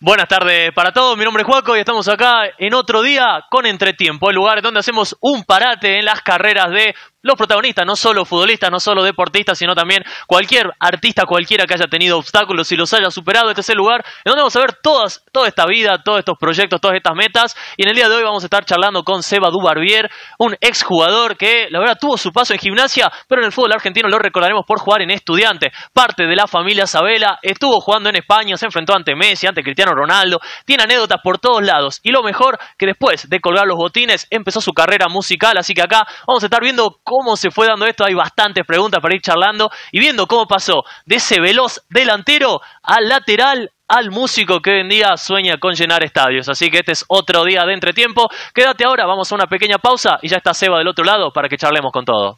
Buenas tardes para todos, mi nombre es Juaco y estamos acá en otro día con Entretiempo, el lugar donde hacemos un parate en las carreras de los protagonistas, no solo futbolistas, no solo deportistas, sino también cualquier artista, cualquiera que haya tenido obstáculos y los haya superado. Este es el lugar en donde vamos a ver toda esta vida, todos estos proyectos, todas estas metas. Y en el día de hoy vamos a estar charlando con Seba Dubarbier, un exjugador que la verdad tuvo su paso en Gimnasia, pero en el fútbol argentino lo recordaremos por jugar en Estudiantes, parte de la familia Sabela, estuvo jugando en España, se enfrentó ante Messi, ante Cristiano Ronaldo, tiene anécdotas por todos lados. Y lo mejor, que después de colgar los botines empezó su carrera musical, así que acá vamos a estar viendo cómo se fue dando esto. Hay bastantes preguntas para ir charlando y viendo cómo pasó de ese veloz delantero al lateral, al músico que hoy en día sueña con llenar estadios. Así que este es otro día de Entretiempo. Quédate ahora, vamos a una pequeña pausa y ya está Seba del otro lado para que charlemos con todo.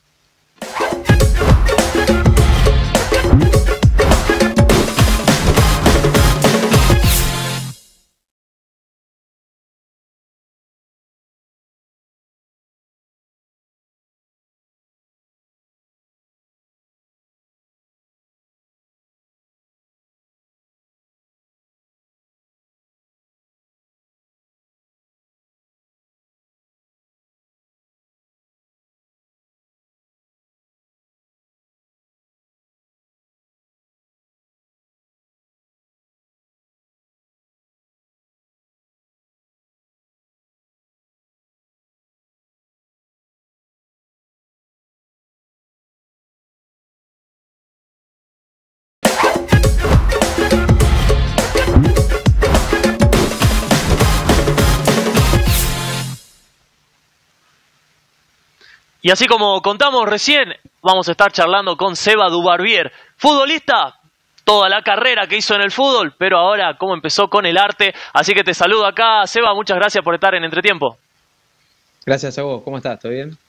Y así como contamos recién, vamos a estar charlando con Seba Dubarbier, futbolista, toda la carrera que hizo en el fútbol, pero ahora cómo empezó con el arte. Así que te saludo acá, Seba, muchas gracias por estar en Entretiempo. Gracias a vos, ¿cómo estás? ¿Todo bien?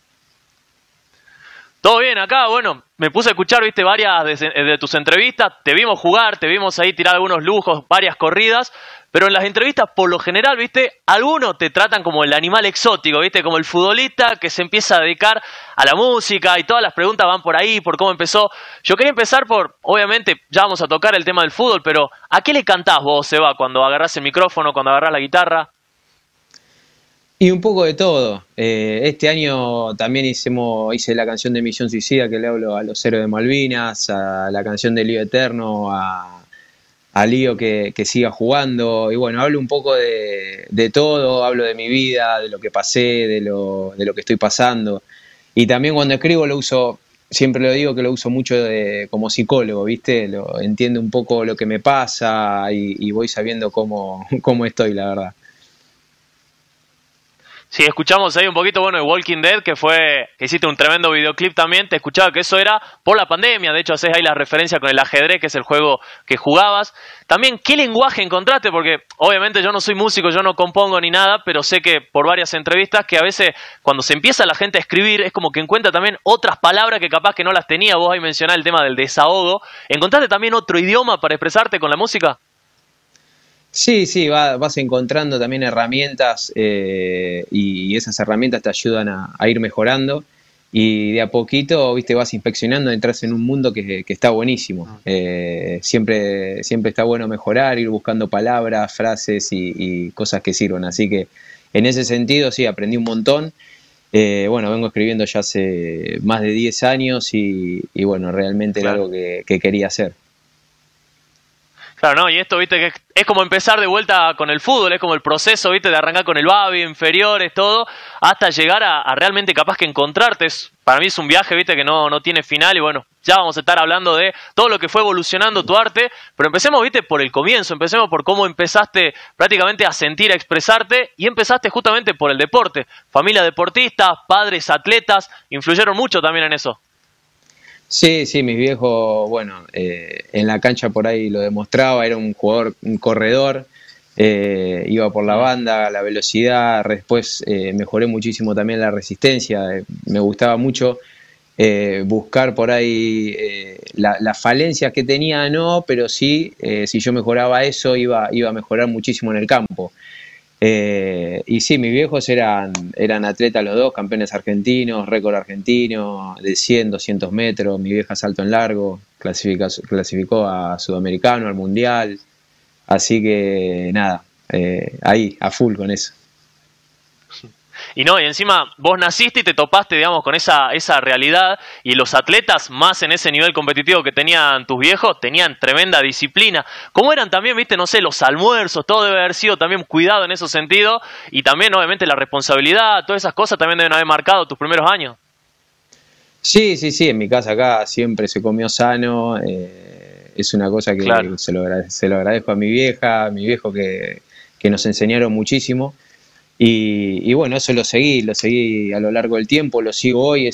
Todo bien acá, bueno, me puse a escuchar, viste, varias de tus entrevistas, te vimos jugar, te vimos ahí tirar algunos lujos, varias corridas, pero en las entrevistas, por lo general, viste, algunos te tratan como el animal exótico, viste, como el futbolista que se empieza a dedicar a la música y todas las preguntas van por ahí, por cómo empezó. Yo quería empezar por, obviamente, ya vamos a tocar el tema del fútbol, pero ¿a qué le cantás vos, Seba, cuando agarrás el micrófono, cuando agarrás la guitarra? Y un poco de todo. Este año también hice la canción de Misión Suicida, que le hablo a los héroes de Malvinas, a la canción de Lío Eterno, a Lío que siga jugando. Y bueno, hablo un poco de todo, hablo de mi vida, de lo que pasé, de lo que estoy pasando. Y también cuando escribo lo uso, siempre lo digo que lo uso mucho como psicólogo, ¿viste? Entiendo un poco lo que me pasa y voy sabiendo cómo estoy, la verdad. Sí, escuchamos ahí un poquito, bueno, de Walking Dead, que hiciste un tremendo videoclip también, te escuchaba que eso era por la pandemia, de hecho haces ahí la referencia con el ajedrez, que es el juego que jugabas. También, ¿qué lenguaje encontraste? Porque obviamente yo no soy músico, yo no compongo ni nada, pero sé que por varias entrevistas que a veces cuando se empieza la gente a escribir es como que encuentra también otras palabras que capaz que no las tenía. Vos ahí mencionás el tema del desahogo. ¿Encontraste también otro idioma para expresarte con la música? Sí, vas encontrando también herramientas y esas herramientas te ayudan a ir mejorando y de a poquito, viste, vas inspeccionando, entras en un mundo que está buenísimo. Siempre está bueno mejorar, ir buscando palabras, frases y cosas que sirvan. Así que en ese sentido sí, aprendí un montón. Bueno, vengo escribiendo ya hace más de 10 años y bueno, realmente era algo que quería hacer. Claro, no, y esto, viste, que es como empezar de vuelta con el fútbol, es como el proceso, viste, de arrancar con el babi, inferiores, todo, hasta llegar a realmente capaz que encontrarte. Para mí es un viaje, viste, que no tiene final y bueno, ya vamos a estar hablando de todo lo que fue evolucionando tu arte, pero empecemos, viste, por el comienzo, empecemos por cómo empezaste prácticamente a sentir, a expresarte y empezaste justamente por el deporte. Familia deportista, padres atletas, influyeron mucho también en eso. Sí, mis viejos, bueno, en la cancha por ahí lo demostraba, era un jugador, un corredor, iba por la banda, la velocidad, después mejoré muchísimo también la resistencia, me gustaba mucho buscar por ahí las falencias que tenía, no, pero sí, si yo mejoraba eso, iba a mejorar muchísimo en el campo. Y sí, mis viejos eran atletas los dos, campeones argentinos, récord argentino de 100, 200 metros. Mi vieja salto en largo, clasificó a Sudamericano, al Mundial. Así que nada, ahí, a full con eso. Y no, y encima vos naciste y te topaste, digamos, con esa realidad, y los atletas, más en ese nivel competitivo que tenían tus viejos, tenían tremenda disciplina. ¿Cómo eran también, viste, no sé, los almuerzos? Todo debe haber sido también cuidado en ese sentido, y también, obviamente, la responsabilidad, todas esas cosas también deben haber marcado tus primeros años. Sí, sí, sí, en mi casa acá siempre se comió sano, es una cosa que Claro. se lo agradezco a mi vieja, a mi viejo que nos enseñaron muchísimo. Y bueno, eso lo seguí a lo largo del tiempo, lo sigo hoy,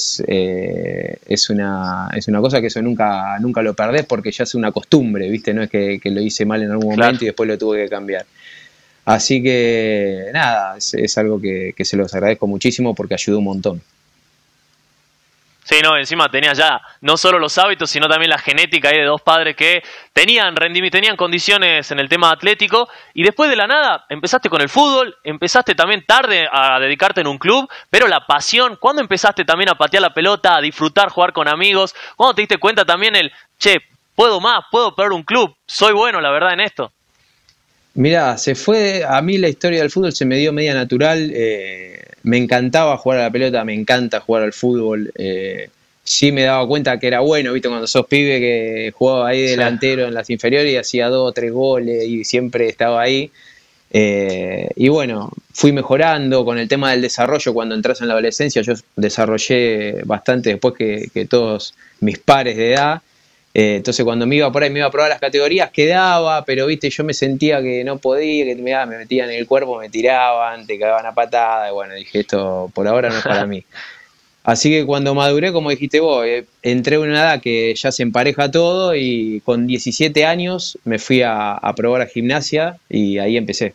es una cosa que eso nunca lo perdés porque ya es una costumbre, ¿viste? No es que lo hice mal en algún Claro. momento y después lo tuve que cambiar. Así que nada, es algo que se los agradezco muchísimo porque ayudó un montón. Sí, no, encima tenías ya no solo los hábitos, sino también la genética ahí de dos padres que tenían rendimiento, tenían condiciones en el tema atlético, y después de la nada empezaste con el fútbol, empezaste también tarde a dedicarte en un club, pero la pasión, ¿cuándo empezaste también a patear la pelota, a disfrutar, jugar con amigos? ¿Cuándo te diste cuenta también che, puedo más, puedo pegar un club, soy bueno la verdad en esto? Mirá, a mí la historia del fútbol se me dio media natural, me encantaba jugar a la pelota, me encanta jugar al fútbol, sí me daba cuenta que era bueno, viste, cuando sos pibe que jugaba ahí Sí. delantero en las inferiores y hacía 2 o 3 goles y siempre estaba ahí. Y bueno, fui mejorando con el tema del desarrollo cuando entras en la adolescencia, yo desarrollé bastante después que todos mis pares de edad. Entonces cuando me iba por ahí, me iba a probar las categorías, quedaba, pero viste, yo me sentía que no podía, que me metían en el cuerpo, me tiraban, te cagaban a patada, y bueno, dije, esto por ahora no es para mí. Así que cuando maduré, como dijiste vos, entré en una edad que ya se empareja todo y con 17 años me fui a probar a gimnasia y ahí empecé.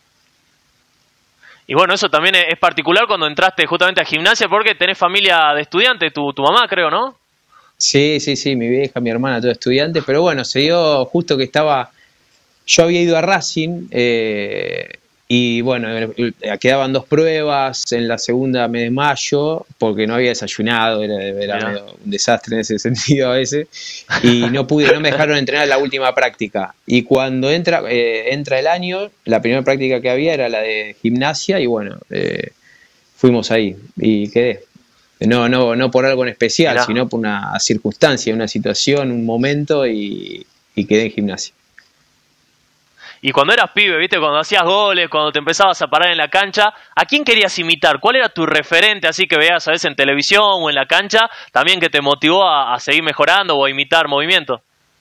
Y bueno, eso también es particular cuando entraste justamente a gimnasia porque tenés familia de estudiantes, tu mamá creo, ¿no? Sí, sí, sí, mi vieja, mi hermana, todo estudiante, pero bueno, se dio justo que yo había ido a Racing y bueno, quedaban 2 pruebas, en la segunda me desmayo porque no había desayunado, era Mirá. medio un desastre en ese sentido a veces, y no me dejaron entrenar en la última práctica. Y cuando entra el año, la primera práctica que había era la de gimnasia y bueno, fuimos ahí y quedé. No por algo en especial, Mirá. sino por una circunstancia, una situación, un momento y quedé en gimnasia. Y cuando eras pibe, ¿viste? Cuando hacías goles, cuando te empezabas a parar en la cancha, ¿a quién querías imitar? ¿Cuál era tu referente así que veías a veces en televisión o en la cancha, también que te motivó a seguir mejorando o a imitar movimientos?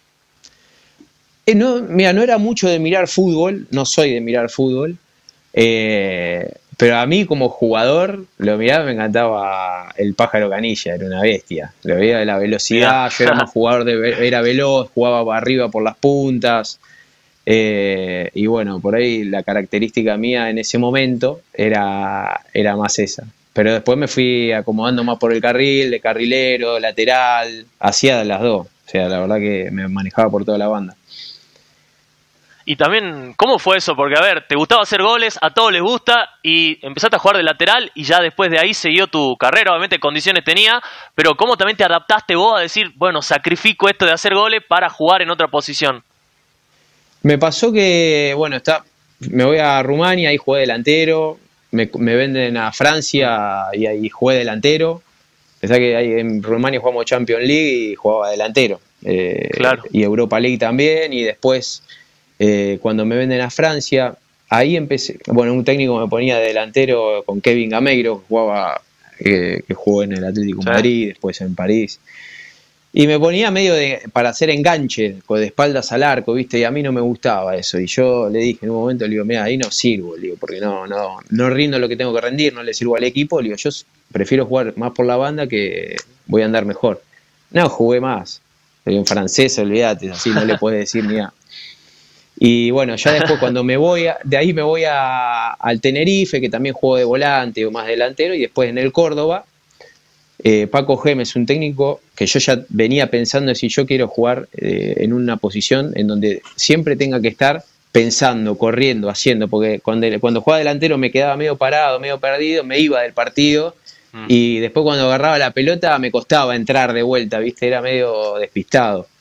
No, mira, no era mucho de mirar fútbol, no soy de mirar fútbol, pero a mí como jugador, lo miraba, me encantaba el Pájaro Canilla, era una bestia. Lo veía de la velocidad, Mirá. yo era más jugador era veloz, jugaba arriba por las puntas. Y bueno, por ahí la característica mía en ese momento era más esa. Pero después me fui acomodando más por el carril, de carrilero, lateral, hacía de las dos. O sea, la verdad que me manejaba por toda la banda. Y también, ¿cómo fue eso? Porque, a ver, te gustaba hacer goles, a todos les gusta, y empezaste a jugar de lateral, y ya después de ahí siguió tu carrera, obviamente condiciones tenía, pero ¿cómo también te adaptaste vos a decir, bueno, sacrifico esto de hacer goles para jugar en otra posición? Me pasó que, bueno, me voy a Rumania, ahí jugué delantero, me venden a Francia y ahí jugué delantero. Pensá que ahí en Rumania jugamos Champions League y jugaba delantero. Claro. Y Europa League también, y después cuando me venden a Francia, ahí empecé, bueno, un técnico me ponía de delantero con Kevin Gameiro, que jugó en el Atlético de Sí. Madrid, después en París. Y me ponía medio para hacer enganche, de espaldas al arco, ¿viste? Y a mí no me gustaba eso. Y yo le dije en un momento, le digo, mira, ahí no sirvo, le digo, porque no rindo lo que tengo que rendir, no le sirvo al equipo. Le digo, yo prefiero jugar más por la banda que voy a andar mejor. No, jugué más. Le digo, en francés, olvídate, así no le puedes decir ni nada. Y bueno, ya después cuando de ahí me voy al Tenerife, que también juego de volante o más delantero, y después en el Córdoba. Paco Gémez es un técnico que yo ya venía pensando si yo quiero jugar en una posición en donde siempre tenga que estar pensando, corriendo, haciendo, porque cuando jugaba delantero me quedaba medio parado, medio perdido, me iba del partido y después cuando agarraba la pelota me costaba entrar de vuelta, ¿viste? Era medio despistado.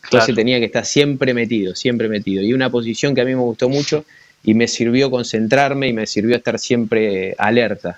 Entonces Claro. tenía que estar siempre metido, siempre metido. Y una posición que a mí me gustó mucho y me sirvió concentrarme y me sirvió estar siempre alerta.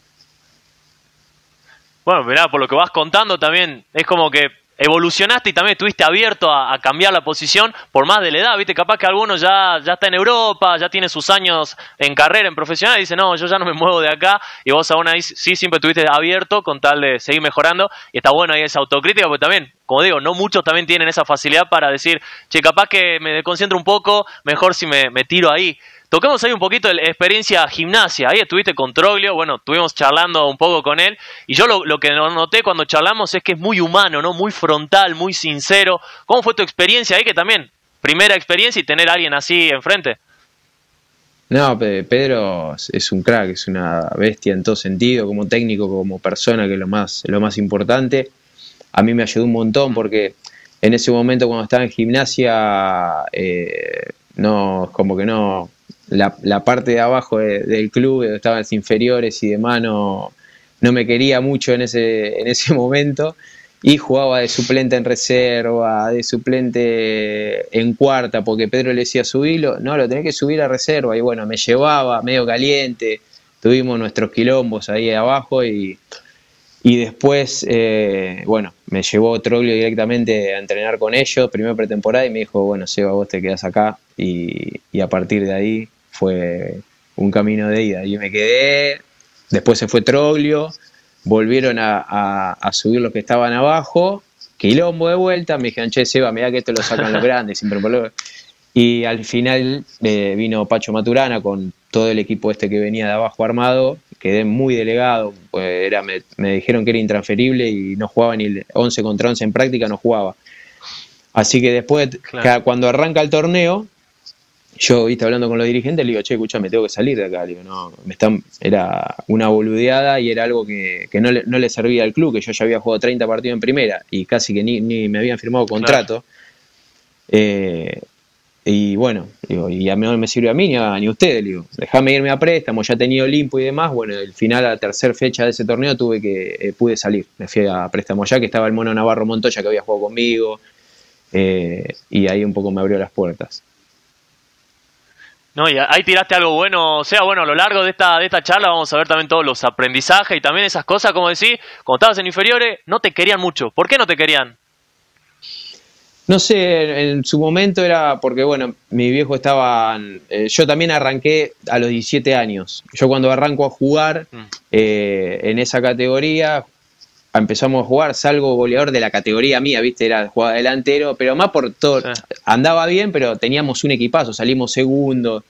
Bueno, mirá, por lo que vas contando también es como que evolucionaste y también estuviste abierto a cambiar la posición por más de la edad, ¿viste? Capaz que alguno ya está en Europa, ya tiene sus años en carrera, en profesional, y dice, no, yo ya no me muevo de acá, y vos aún ahí sí siempre estuviste abierto con tal de seguir mejorando, y está bueno ahí esa autocrítica, porque también, como digo, no muchos también tienen esa facilidad para decir, che, capaz que me desconcentro un poco, mejor si me tiro ahí. Toquemos ahí un poquito de la experiencia gimnasia. Ahí estuviste con Troglio, bueno, estuvimos charlando un poco con él. Y yo lo que noté cuando charlamos es que es muy humano, ¿no? Muy frontal, muy sincero. ¿Cómo fue tu experiencia ahí? Que también, primera experiencia y tener a alguien así enfrente. No, Pedro es un crack, es una bestia en todo sentido, como técnico, como persona, que es lo más importante. A mí me ayudó un montón porque en ese momento cuando estaba en gimnasia, no, como que no, la parte de abajo del club, donde estaban las inferiores y demás, no me quería mucho en ese momento. Y jugaba de suplente en reserva, de suplente en cuarta, porque Pedro le decía subirlo, no, lo tenés que subir a reserva. Y bueno, me llevaba medio caliente, tuvimos nuestros quilombos ahí abajo y después, bueno, me llevó Troglio directamente a entrenar con ellos, primera pretemporada, y me dijo, bueno, Seba, vos te quedás acá. Y a partir de ahí fue un camino de ida. Y me quedé, después se fue Troglio, volvieron a subir los que estaban abajo, quilombo de vuelta, me dijeron, che, Seba, mirá que esto lo sacan los grandes, siempre por lo... Y al final vino Pacho Maturana con todo el equipo este que venía de abajo armado, quedé muy delegado, pues me dijeron que era intransferible y no jugaba ni el 11 contra 11 en práctica, no jugaba. Así que después, Claro. cuando arranca el torneo, yo, viste, hablando con los dirigentes, le digo, che, escuchame, tengo que salir de acá. Le digo, no, era una boludeada y era algo que no le servía al club, que yo ya había jugado 30 partidos en primera y casi que ni me habían firmado contrato. Claro. Y bueno, digo, y a mí no me sirve a mí ni a ustedes, digo, dejame irme a préstamo, ya tenía Olimpo y demás. Bueno, el final, a la tercera fecha de ese torneo, pude salir, me fui a préstamo allá, que estaba el Mono Navarro Montoya, que había jugado conmigo, y ahí un poco me abrió las puertas. No, y ahí tiraste algo bueno, o sea, bueno, a lo largo de esta charla vamos a ver también todos los aprendizajes y también esas cosas, como decís, cuando estabas en inferiores, no te querían mucho. ¿Por qué no te querían? No sé, en su momento era porque, bueno, mi viejo estaba... yo también arranqué a los 17 años. Yo cuando arranco a jugar en esa categoría, empezamos a jugar, salgo goleador de la categoría mía, ¿viste? Jugaba delantero, pero más por todo... Sí. Andaba bien, pero teníamos un equipazo, salimos segundos.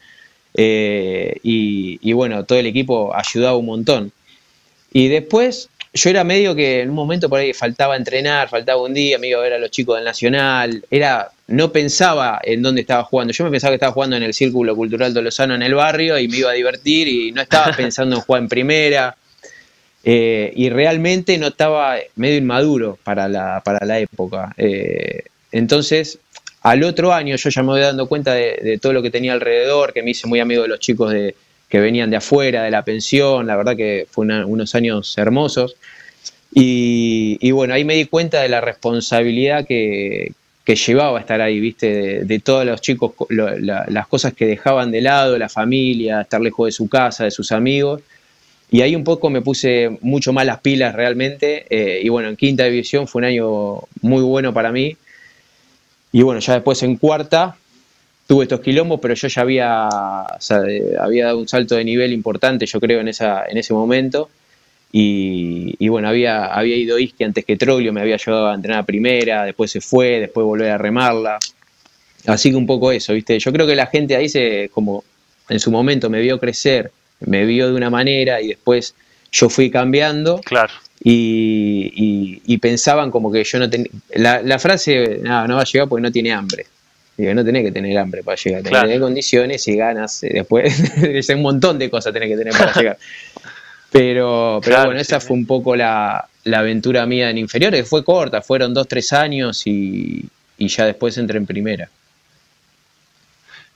Y bueno, todo el equipo ayudaba un montón. Y después... Yo era medio que en un momento por ahí faltaba entrenar, faltaba un día, me iba a ver a los chicos del Nacional, no pensaba en dónde estaba jugando. Yo me pensaba que estaba jugando en el Círculo Cultural Tolosano en el barrio y me iba a divertir y no estaba pensando en jugar en primera. Y realmente no estaba medio inmaduro para la época. Entonces, al otro año yo ya me voy dando cuenta de todo lo que tenía alrededor, que me hice muy amigo de los chicos que venían de afuera, de la pensión. La verdad que fue unos años hermosos. Y bueno, ahí me di cuenta de la responsabilidad que llevaba a estar ahí, ¿viste? De todos los chicos, las cosas que dejaban de lado, la familia, estar lejos de su casa, de sus amigos. Y ahí un poco me puse mucho más las pilas realmente. Y bueno, en quinta división fue un año muy bueno para mí. Y bueno, ya después en cuarta tuve estos quilombos, pero yo ya había dado un salto de nivel importante, yo creo, en ese momento. Y bueno, había ido Iski antes que Troglio, me había ayudado a entrenar a primera, después se fue, después volver a remarla. Así que un poco eso, ¿viste? Yo creo que la gente ahí como en su momento me vio crecer, me vio de una manera y después yo fui cambiando. Claro. Y pensaban como que yo no tenía... La frase, no va a llegar porque no tiene hambre. Digo, no tenés que tener hambre para llegar, tenés que tener condiciones y ganas. Después, es un montón de cosas tenés que tener para llegar. Pero claro, bueno, esa fue un poco la aventura mía en inferiores, que fue corta, fueron 2-3 años y ya después entré en primera.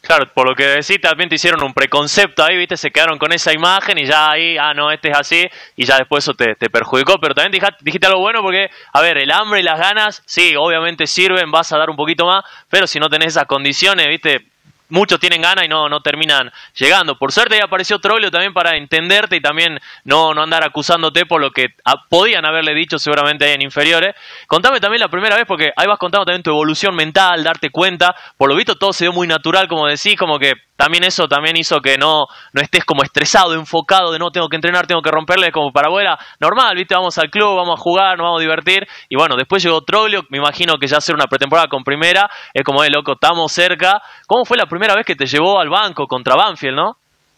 Claro, por lo que decís, también te hicieron un preconcepto ahí, ¿viste? Se quedaron con esa imagen y ya ahí, no, este es así, y ya después eso te perjudicó. Pero también dijiste algo bueno porque, a ver, el hambre y las ganas, sí, obviamente sirven, vas a dar un poquito más, pero si no tenés esas condiciones, ¿viste? Muchos tienen ganas y no terminan llegando. Por suerte ahí apareció Troglio también para entenderte y también no andar acusándote por lo que podían haberle dicho seguramente ahí en inferiores. Contame también la primera vez, porque ahí vas contando también tu evolución mental, darte cuenta. Por lo visto todo se dio muy natural, como decís, como que también eso también hizo que no estés como estresado, enfocado de no, tengo que entrenar, tengo que romperle, como para abuela, normal, ¿viste? Vamos al club, vamos a jugar, nos vamos a divertir. Y bueno, después llegó Troglio, me imagino que ya hacer una pretemporada con primera, es como, loco, estamos cerca. ¿Cómo fue la primera vez que te llevó al banco contra Banfield, no?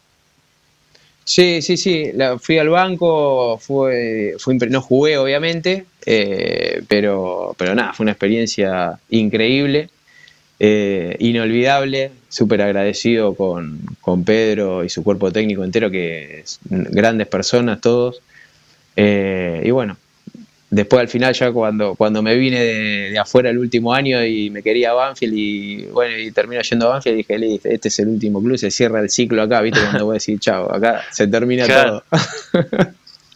Sí, fui al banco, no jugué obviamente, pero nada, fue una experiencia increíble, inolvidable, súper agradecido con Pedro y su cuerpo técnico entero, que es grandes personas todos, y bueno, después al final ya cuando me vine de afuera el último año y me quería a Banfield y bueno, y termino yendo a Banfield, dije, este es el último club, se cierra el ciclo acá, ¿viste? Cuando voy a decir chao, acá se termina claro. todo.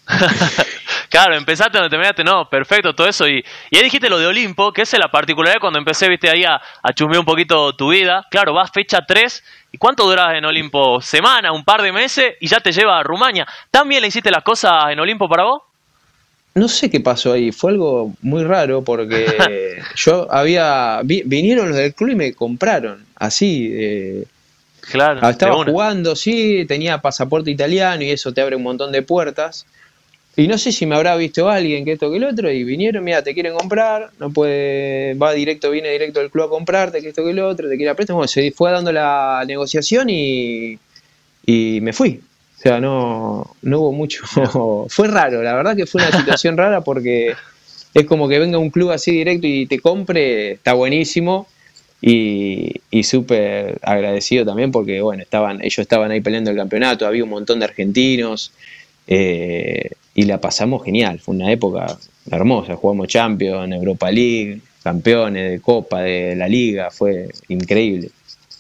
Claro, empezaste donde terminaste, no, perfecto, todo eso. Y ahí dijiste lo de Olimpo, que esa es la particularidad cuando empecé, viste, ahí a chusmear un poquito tu vida. Claro, vas fecha 3. ¿Y cuánto duras en Olimpo? ¿Semana, un par de meses? Y ya te lleva a Rumania. ¿También le hiciste las cosas en Olimpo para vos? No sé qué pasó ahí, fue algo muy raro porque vinieron los del club y me compraron, así. Claro, estaba jugando, sí, tenía pasaporte italiano y eso te abre un montón de puertas. Y no sé si me habrá visto alguien que esto que el otro y vinieron, mira, te quieren comprar, no puede, viene directo del club a comprarte, que esto que el otro, te quiere préstamo. Bueno, se fue dando la negociación y me fui. O sea, no hubo mucho. Fue raro, la verdad que fue una situación rara porque es como que venga un club así directo y te compre, está buenísimo. Y súper agradecido también porque, bueno, ellos estaban ahí peleando el campeonato, había un montón de argentinos. Y la pasamos genial, fue una época hermosa, jugamos Champions, Europa League, campeones de Copa, de la Liga, fue increíble.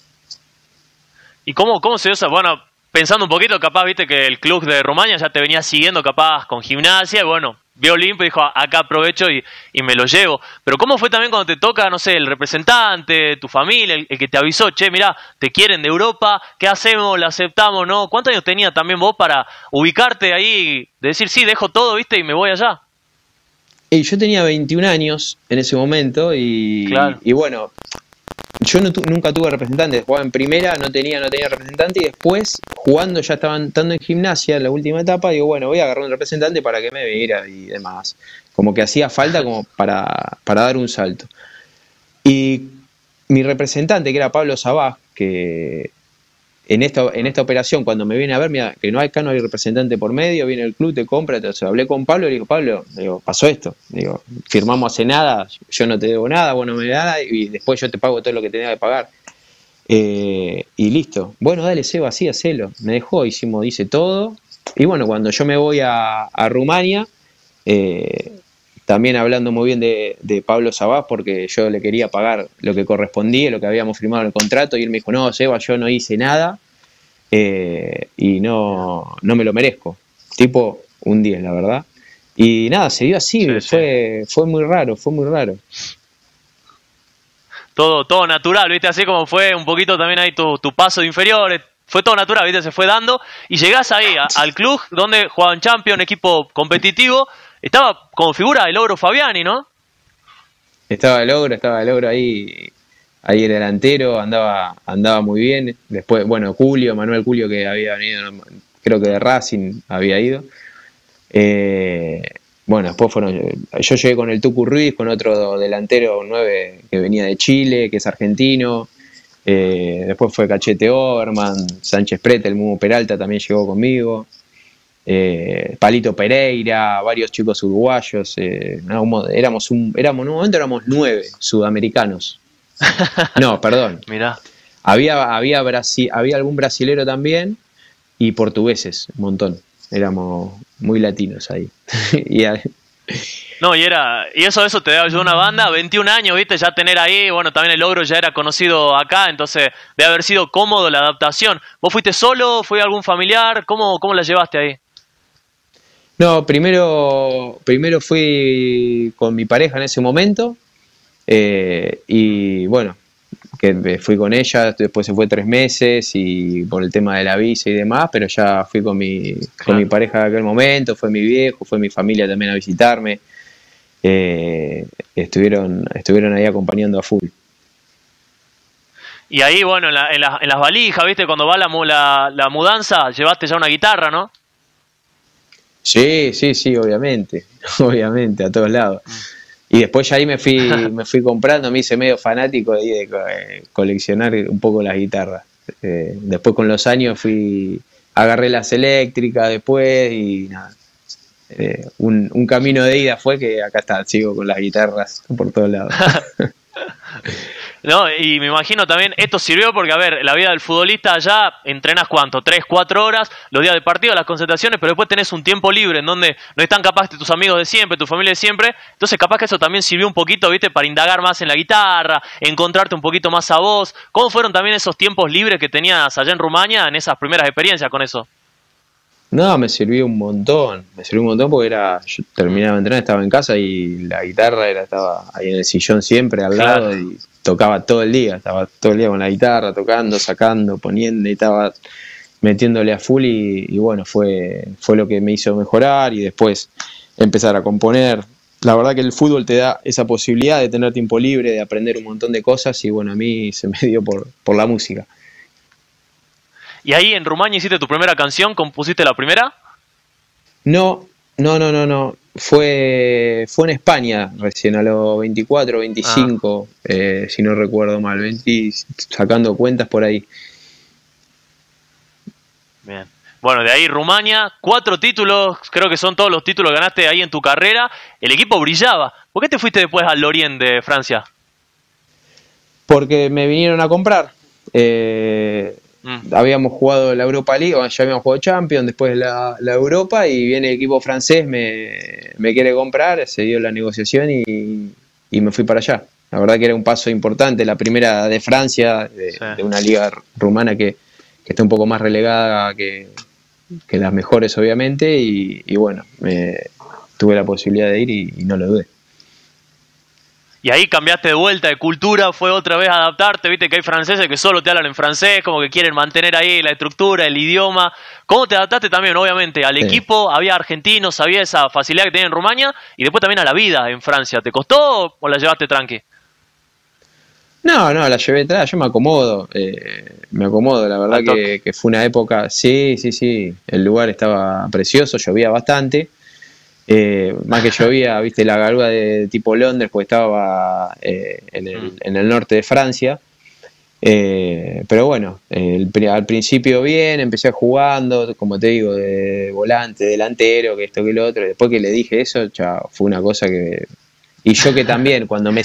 ¿Y cómo se usa? Bueno, pensando un poquito, capaz viste que el club de Rumania ya te venía siguiendo capaz con Gimnasia, y bueno, vio Olimpo y dijo, acá aprovecho y me lo llevo. Pero ¿cómo fue también cuando te toca, no sé, el representante, tu familia, el que te avisó, che, mirá, te quieren de Europa, ¿qué hacemos? ¿La aceptamos? ¿No? ¿Cuántos años tenía también vos para ubicarte ahí, de decir, sí, dejo todo, viste, y me voy allá? Y yo tenía 21 años en ese momento claro. Y bueno, yo nunca tuve representante, jugaba en primera, no tenía representante y después jugando ya estando en Gimnasia en la última etapa, digo, bueno, voy a agarrar un representante para que me vea y demás. Como que hacía falta como para dar un salto. Y mi representante, que era Pablo Sabaj, que en esta operación, cuando me viene a ver, mira, que acá no hay representante por medio, viene el club, te compra, entonces hablé con Pablo y le digo, Pablo, pasó esto, firmamos hace nada, yo no te debo nada, vos no me das nada, y después yo te pago todo lo que tenía que pagar. Y listo. Bueno, dale, Seba, sí, hacelo. Me dejó, hice todo. Y bueno, cuando yo me voy a Rumania, también hablando muy bien de Pablo Sabaj, porque yo le quería pagar lo que correspondía, lo que habíamos firmado en el contrato, y él me dijo, no, Seba, yo no hice nada y no me lo merezco. Tipo, un 10, la verdad. Y nada, se dio así, fue muy raro, Todo natural, ¿viste? Así como fue un poquito también ahí tu paso de inferiores. Fue todo natural, ¿viste? Se fue dando. Y llegás ahí al club donde jugaban Champions, equipo competitivo. Estaba como figura el Ogro Fabiani, ¿no? Estaba el Ogro ahí el delantero, andaba muy bien. Después, bueno, Manuel Julio, que había venido, creo que de Racing había ido. Bueno, después yo llegué con el Tucu Ruiz, con otro delantero 9 que venía de Chile, que es argentino. Después fue Cachete Oberman, Sánchez Prete, el Mumo Peralta también llegó conmigo. Palito Pereira, varios chicos uruguayos. En un momento éramos 9 sudamericanos. No, perdón. Mirá. Había algún brasilero también y portugueses, un montón. Éramos muy latinos ahí. No, y eso te ayudó una banda, 21 años, viste, ya tener ahí, bueno, también el logro ya era conocido acá, entonces debe haber sido cómodo la adaptación. ¿Vos fuiste solo? ¿Fue algún familiar? ¿Cómo la llevaste ahí? No, primero fui con mi pareja en ese momento, y bueno, que fui con ella, después se fue 3 meses y por el tema de la visa y demás, pero ya fui con mi pareja en aquel momento, fue mi viejo, fue mi familia también a visitarme, estuvieron ahí acompañando a full. Y ahí, bueno, en las valijas, viste, cuando va la mudanza, llevaste ya una guitarra, ¿no? Sí, obviamente, obviamente, a todos lados. Y después ya ahí me fui comprando, me hice medio fanático de coleccionar un poco las guitarras. Después con los años agarré las eléctricas después y nada. Un camino de ida fue que acá está, sigo con las guitarras por todos lados. No, y me imagino también, esto sirvió porque, a ver, la vida del futbolista allá, entrenas ¿cuánto? 3, 4 horas, los días de partido, las concentraciones, pero después tenés un tiempo libre en donde no están capaz tus amigos de siempre, tu familia de siempre, entonces capaz que eso también sirvió un poquito, viste, para indagar más en la guitarra, encontrarte un poquito más a vos. ¿Cómo fueron también esos tiempos libres que tenías allá en Rumania, en esas primeras experiencias con eso? No, me sirvió un montón porque yo terminaba de entrenar, estaba en casa y la guitarra estaba ahí en el sillón siempre al lado y tocaba todo el día, estaba todo el día con la guitarra, tocando, sacando, poniendo y estaba metiéndole a full y bueno, fue lo que me hizo mejorar y después empezar a componer. La verdad que el fútbol te da esa posibilidad de tener tiempo libre, de aprender un montón de cosas y bueno, a mí se me dio por la música. ¿Y ahí en Rumania hiciste tu primera canción? ¿Compusiste la primera? No. Fue en España recién, a los 24, 25, si no recuerdo mal, 20, sacando cuentas por ahí. Bien. Bueno, de ahí Rumania, 4 títulos, creo que son todos los títulos que ganaste ahí en tu carrera. El equipo brillaba. ¿Por qué te fuiste después al Lorient de Francia? Porque me vinieron a comprar. Habíamos jugado la Europa League, ya habíamos jugado Champions, después la Europa y viene el equipo francés, me quiere comprar, se dio la negociación y me fui para allá. La verdad que era un paso importante, la primera de Francia, de una liga rumana que está un poco más relegada que las mejores obviamente y bueno, tuve la posibilidad de ir y no lo dudé. Y ahí cambiaste de vuelta de cultura, fue otra vez adaptarte, viste que hay franceses que solo te hablan en francés, como que quieren mantener ahí la estructura, el idioma. ¿Cómo te adaptaste también, obviamente, al equipo? Había argentinos, había esa facilidad que tenía en Rumania y después también a la vida en Francia. ¿Te costó o la llevaste tranqui? No, la llevé atrás, yo me acomodo, la verdad que fue una época, sí, el lugar estaba precioso, llovía bastante. Más que llovía, viste, la garuda de tipo Londres, pues estaba en el norte de Francia. Pero bueno, al principio bien, empecé jugando, como te digo, de volante, delantero, que esto, que lo otro. Después que le dije eso, chao, fue una cosa que... Y yo que también,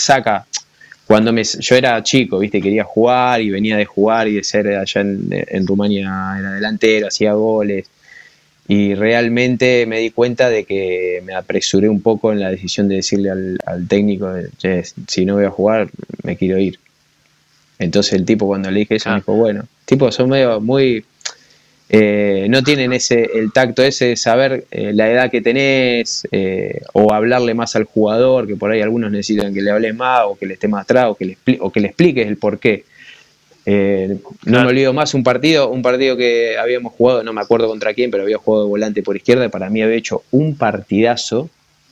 yo era chico, viste, quería jugar y venía de jugar y de ser allá en Rumania, era delantero, hacía goles. Y realmente me di cuenta de que me apresuré un poco en la decisión de decirle al técnico, che, si no voy a jugar, me quiero ir. Entonces el tipo cuando le dije eso me dijo, bueno, tipos son medio muy... no tienen el tacto ese de saber la edad que tenés o hablarle más al jugador, que por ahí algunos necesitan que le hables más o que le esté más atrás o que le expliques el porqué. No me olvido más un partido que habíamos jugado, no me acuerdo contra quién, pero había jugado de volante por izquierda y para mí había hecho un partidazo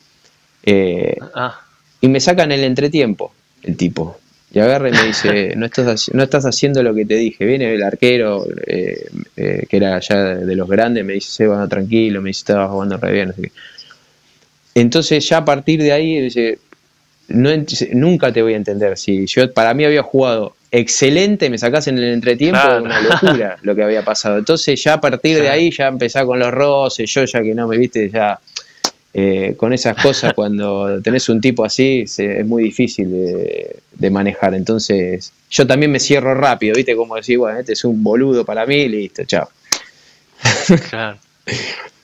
y me sacan el entretiempo el tipo y agarra y me dice no estás haciendo lo que te dije. Viene el arquero que era allá de los grandes, me dice Seba, no, tranquilo, me dice estaba jugando re bien, no sé qué. Entonces ya a partir de ahí dice, nunca te voy a entender. Si yo para mí había jugado excelente, me sacás en el entretiempo, una locura lo que había pasado. Entonces ya a partir de ahí ya empezaba con los roces, yo ya que no me viste ya con esas cosas, cuando tenés un tipo así es muy difícil de manejar. Entonces yo también me cierro rápido, viste, como decir, bueno, este es un boludo para mí, listo, chao. Claro.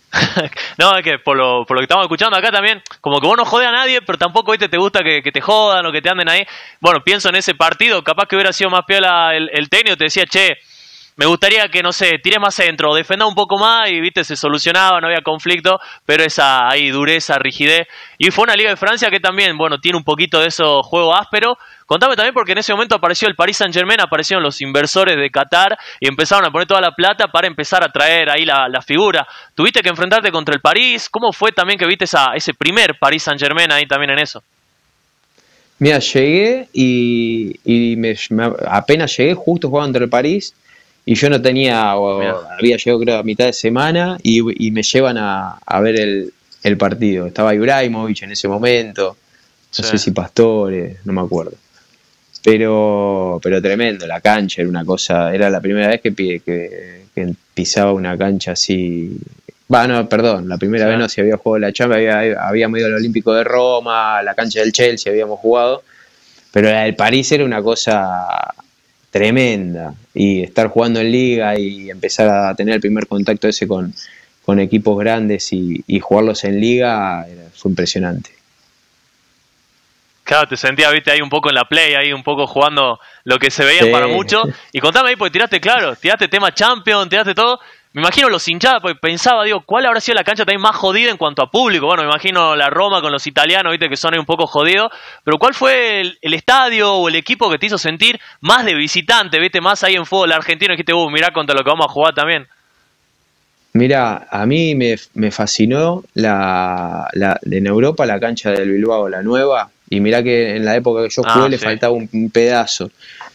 No, es que por lo que estamos escuchando acá también, como que vos no jodés a nadie, pero tampoco, viste, te gusta que te jodan o que te anden ahí. Bueno, pienso en ese partido, capaz que hubiera sido más piola el técnico, te decía, che, me gustaría que, no sé, tires más centro, defenda un poco más y, viste, se solucionaba, no había conflicto, pero esa ahí dureza, rigidez. Y fue una Liga de Francia que también, bueno, tiene un poquito de eso juego áspero. Contame también porque en ese momento apareció el Paris Saint-Germain, aparecieron los inversores de Qatar y empezaron a poner toda la plata para empezar a traer ahí la figura. ¿Tuviste que enfrentarte contra el París? ¿Cómo fue también que viste ese primer Paris Saint-Germain ahí también en eso? Mira, llegué y apenas llegué, justo jugaba contra el París y yo no tenía, había llegado creo a mitad de semana y me llevan a ver el partido. Estaba Ibrahimovic en ese momento, no sé si Pastore, no me acuerdo. Pero tremendo, la cancha era una cosa, era la primera vez que pisaba una cancha así. No, perdón, la primera vez no, si había jugado la Champions, habíamos ido al Olímpico de Roma, la cancha del Chelsea habíamos jugado, pero la del París era una cosa tremenda, y estar jugando en Liga y empezar a tener el primer contacto ese con equipos grandes y jugarlos en Liga fue impresionante. Claro, te sentías, viste, ahí un poco en la play, ahí un poco jugando lo que se veía para mucho. Y contame ahí, porque tiraste tema Champions, tiraste todo. Me imagino los hinchadas, porque pensaba, digo, ¿cuál habrá sido la cancha también más jodida en cuanto a público? Bueno, me imagino la Roma con los italianos, viste, que son ahí un poco jodidos. Pero ¿cuál fue el estadio o el equipo que te hizo sentir más de visitante, viste, más ahí en fútbol argentino? Y dijiste, mirá contra lo que vamos a jugar también. Mira, a mí me fascinó en Europa la cancha del Bilbao, la nueva. Y mirá que en la época que yo jugué le faltaba un pedazo.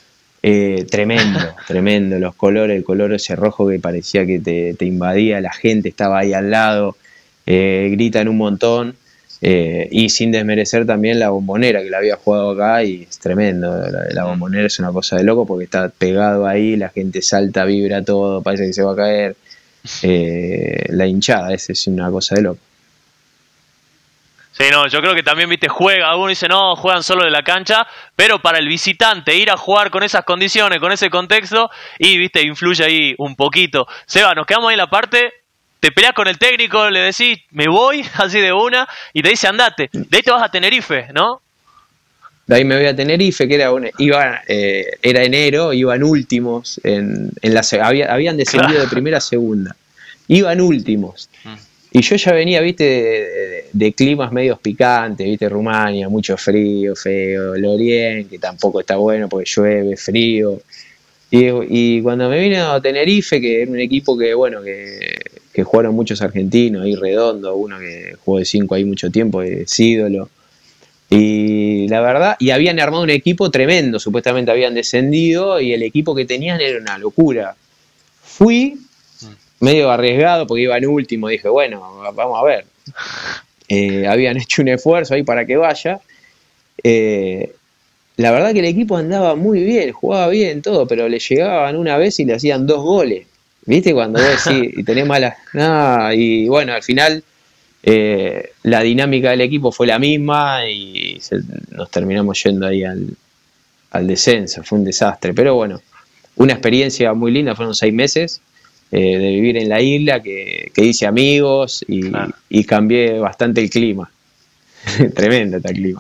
Tremendo, los colores, el color ese rojo que parecía que te invadía, la gente estaba ahí al lado, gritan un montón, y sin desmerecer también la Bombonera, que la había jugado acá, y es tremendo, la Bombonera es una cosa de loco porque está pegado ahí, la gente salta, vibra todo, parece que se va a caer, la hinchada, es una cosa de loco. Sí, no, yo creo que también, viste, alguno dice, no, juegan solo de la cancha, pero para el visitante ir a jugar con esas condiciones, con ese contexto, y, viste, influye ahí un poquito. Seba, nos quedamos ahí en la parte, te peleas con el técnico, le decís, me voy, así de una, y te dice, andate. De ahí te vas a Tenerife, ¿no? De ahí me voy a Tenerife, que era enero, iban últimos, habían descendido de primera a segunda, iban últimos. Y yo ya venía, viste, de climas medios picantes, viste, Rumania, mucho frío, feo, Lorient, que tampoco está bueno porque llueve, frío. Y cuando me vine a Tenerife, que era un equipo que jugaron muchos argentinos, ahí Redondo, uno que jugó de 5 ahí mucho tiempo, es ídolo. Y la verdad, y habían armado un equipo tremendo, supuestamente habían descendido, y el equipo que tenían era una locura. Fui medio arriesgado porque iba en último, dije, bueno, vamos a ver. Habían hecho un esfuerzo ahí para que vaya. La verdad que el equipo andaba muy bien, jugaba bien todo, pero le llegaban una vez y le hacían 2 goles. ¿Viste? Cuando vos decís, y tenés malas... y bueno, al final la dinámica del equipo fue la misma y nos terminamos yendo ahí al descenso. Fue un desastre, pero bueno, una experiencia muy linda, fueron 6 meses. De vivir en la isla, que hice amigos y cambié bastante el clima. Tremendo está el clima.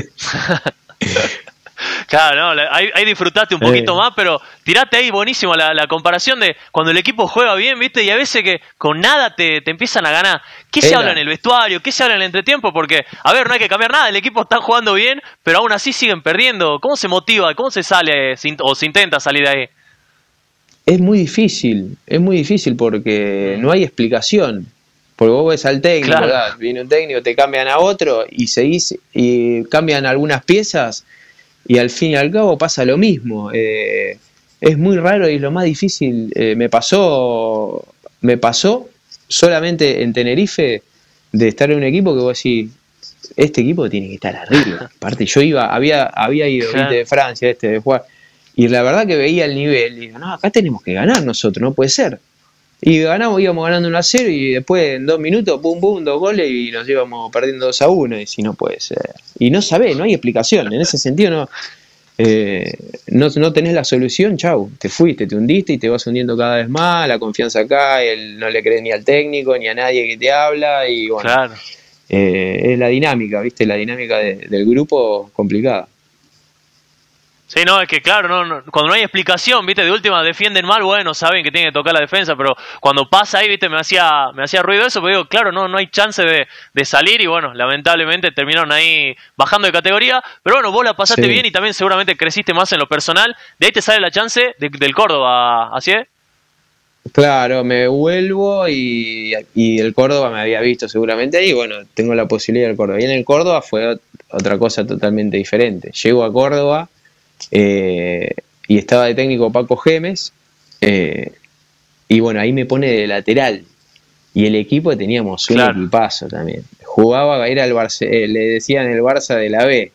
Claro, no, ahí disfrutaste un poquito más, pero tirate ahí buenísimo la comparación de cuando el equipo juega bien, ¿viste? Y a veces que con nada te empiezan a ganar. ¿Qué se habla en el vestuario? ¿Qué se habla en el entretiempo? Porque, a ver, no hay que cambiar nada, el equipo está jugando bien, pero aún así siguen perdiendo. ¿Cómo se motiva? ¿Cómo se sale o se intenta salir de ahí? Es muy difícil porque no hay explicación. Porque vos ves al técnico, claro. Viene un técnico, te cambian a otro y seguís y cambian algunas piezas y al fin y al cabo pasa lo mismo. Es muy raro y lo más difícil. Me pasó solamente en Tenerife de estar en un equipo que vos decís, este equipo tiene que estar arriba. Aparte yo había ido, claro, de Francia, de jugar. Y la verdad que veía el nivel, y digo, no, acá tenemos que ganar nosotros, no puede ser. Y íbamos ganando 1-0 y después en 2 minutos, pum, 2 goles y nos íbamos perdiendo 2-1. Y si no puede ser. Y no sabés, no hay explicación. En ese sentido, no. no tenés la solución, chau, te fuiste, te hundiste y te vas hundiendo cada vez más, la confianza cae, no le crees ni al técnico ni a nadie que te habla y bueno, Claro. es la dinámica, ¿viste? La dinámica del grupo complicada. Sí, no, es que claro, cuando no hay explicación, viste, de última defienden mal, bueno, saben que tienen que tocar la defensa, pero cuando pasa ahí, viste, me hacía ruido eso, pero digo, claro, no hay chance de salir y bueno, lamentablemente terminaron ahí bajando de categoría, pero bueno, vos la pasaste Sí. bien y también seguramente creciste más en lo personal, de ahí te sale la chance del Córdoba, ¿así es? Claro, me vuelvo y el Córdoba me había visto seguramente ahí, bueno, tengo la posibilidad del Córdoba. Y en el Córdoba fue otra cosa totalmente diferente. Llego a Córdoba y estaba de técnico Paco Gémez, y bueno, ahí me pone de lateral. Y el equipo teníamos un Claro. equipazo también. Jugaba, era el Barça, le decían el Barça de la B.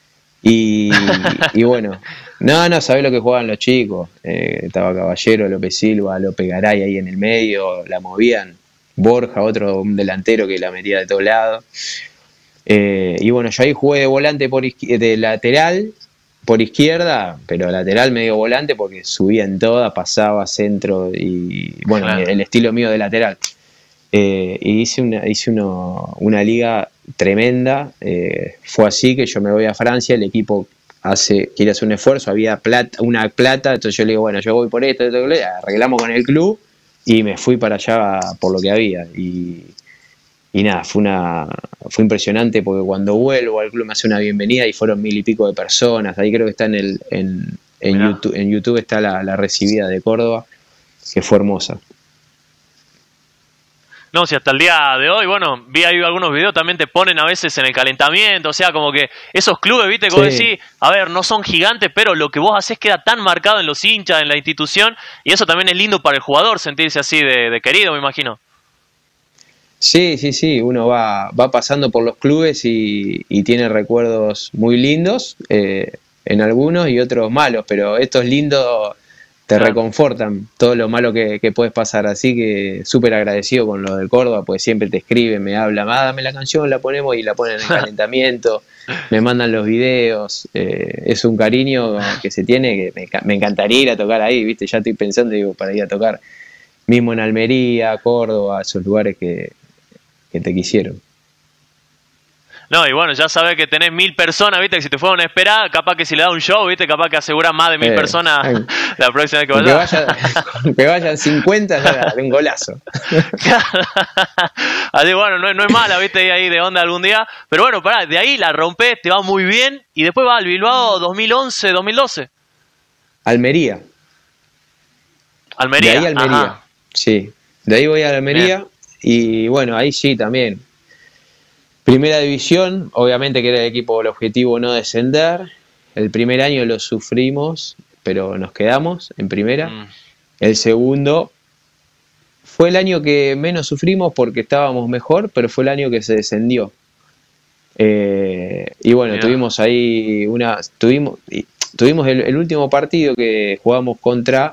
Y bueno, no, sabés lo que jugaban los chicos. Estaba Caballero, López Silva, López Garay ahí en el medio, la movían. Borja, otro un delantero que la metía de todos lados. Y bueno, yo ahí jugué de volante de lateral por izquierda, pero lateral medio volante porque subía en toda, pasaba centro y bueno, Claro. el estilo mío de lateral. Y hice una liga tremenda. Fue así que yo me voy a Francia, el equipo quiere hacer un esfuerzo, había una plata, entonces yo le digo, bueno, yo voy por esto, arreglamos con el club y me fui para allá por lo que había. Y nada, fue impresionante porque cuando vuelvo al club me hace una bienvenida y fueron 1000 y pico de personas. Ahí creo que está en YouTube está la recibida de Córdoba, que fue hermosa. No, si hasta el día de hoy, bueno, vi ahí algunos videos, también te ponen a veces en el calentamiento, o sea, como que esos clubes, viste, como Sí. decís, a ver, no son gigantes, pero lo que vos haces queda tan marcado en los hinchas, en la institución, y eso también es lindo para el jugador, sentirse así de querido, me imagino. Sí, uno va pasando por los clubes y tiene recuerdos muy lindos, en algunos y otros malos, pero estos lindos te Claro. reconfortan todo lo malo que puedes pasar, así que súper agradecido con lo del Córdoba, pues siempre te escriben, me hablan, dame la canción, la ponemos y la ponen en el calentamiento, me mandan los videos, es un cariño que se tiene, que me encantaría ir a tocar ahí, viste, ya estoy pensando, digo, para ir a tocar mismo en Almería, Córdoba, esos lugares que te quisieron. No, y bueno, ya sabes que tenés 1000 personas, viste, que si te fueron a esperar, capaz que si le da un show, viste, capaz que asegurás más de 1000 personas la próxima vez que vayas. Con que vayan 50 ya de un golazo. Así bueno, no es mala, viste, ir ahí de onda algún día. Pero bueno, pará, de ahí la rompés, te va muy bien. Y después va al Bilbao 2011, 2012. Almería. Almería. De ahí Almería. Ajá. Sí. De ahí voy a Almería. Bien. Y bueno, ahí sí también. Primera división, obviamente que era el equipo, el objetivo no descender. El primer año lo sufrimos, pero nos quedamos en primera. El segundo fue el año que menos sufrimos porque estábamos mejor, pero fue el año que se descendió. Y bueno, Mirá. tuvimos ahí tuvimos el último partido que jugamos contra,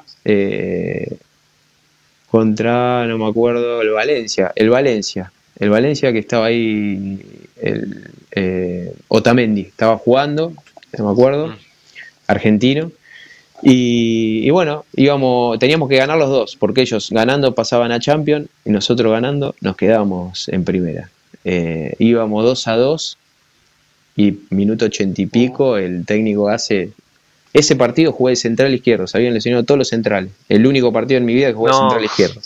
no me acuerdo, el Valencia que estaba ahí, Otamendi estaba jugando, no me acuerdo, argentino. Y bueno, teníamos que ganar los dos, porque ellos ganando pasaban a Champions y nosotros ganando nos quedábamos en primera. Íbamos 2-2 y minuto 80 y pico el técnico hace... Ese partido jugué de central izquierdo, se habían lesionado todos los centrales. El único partido en mi vida que jugué de central izquierdo.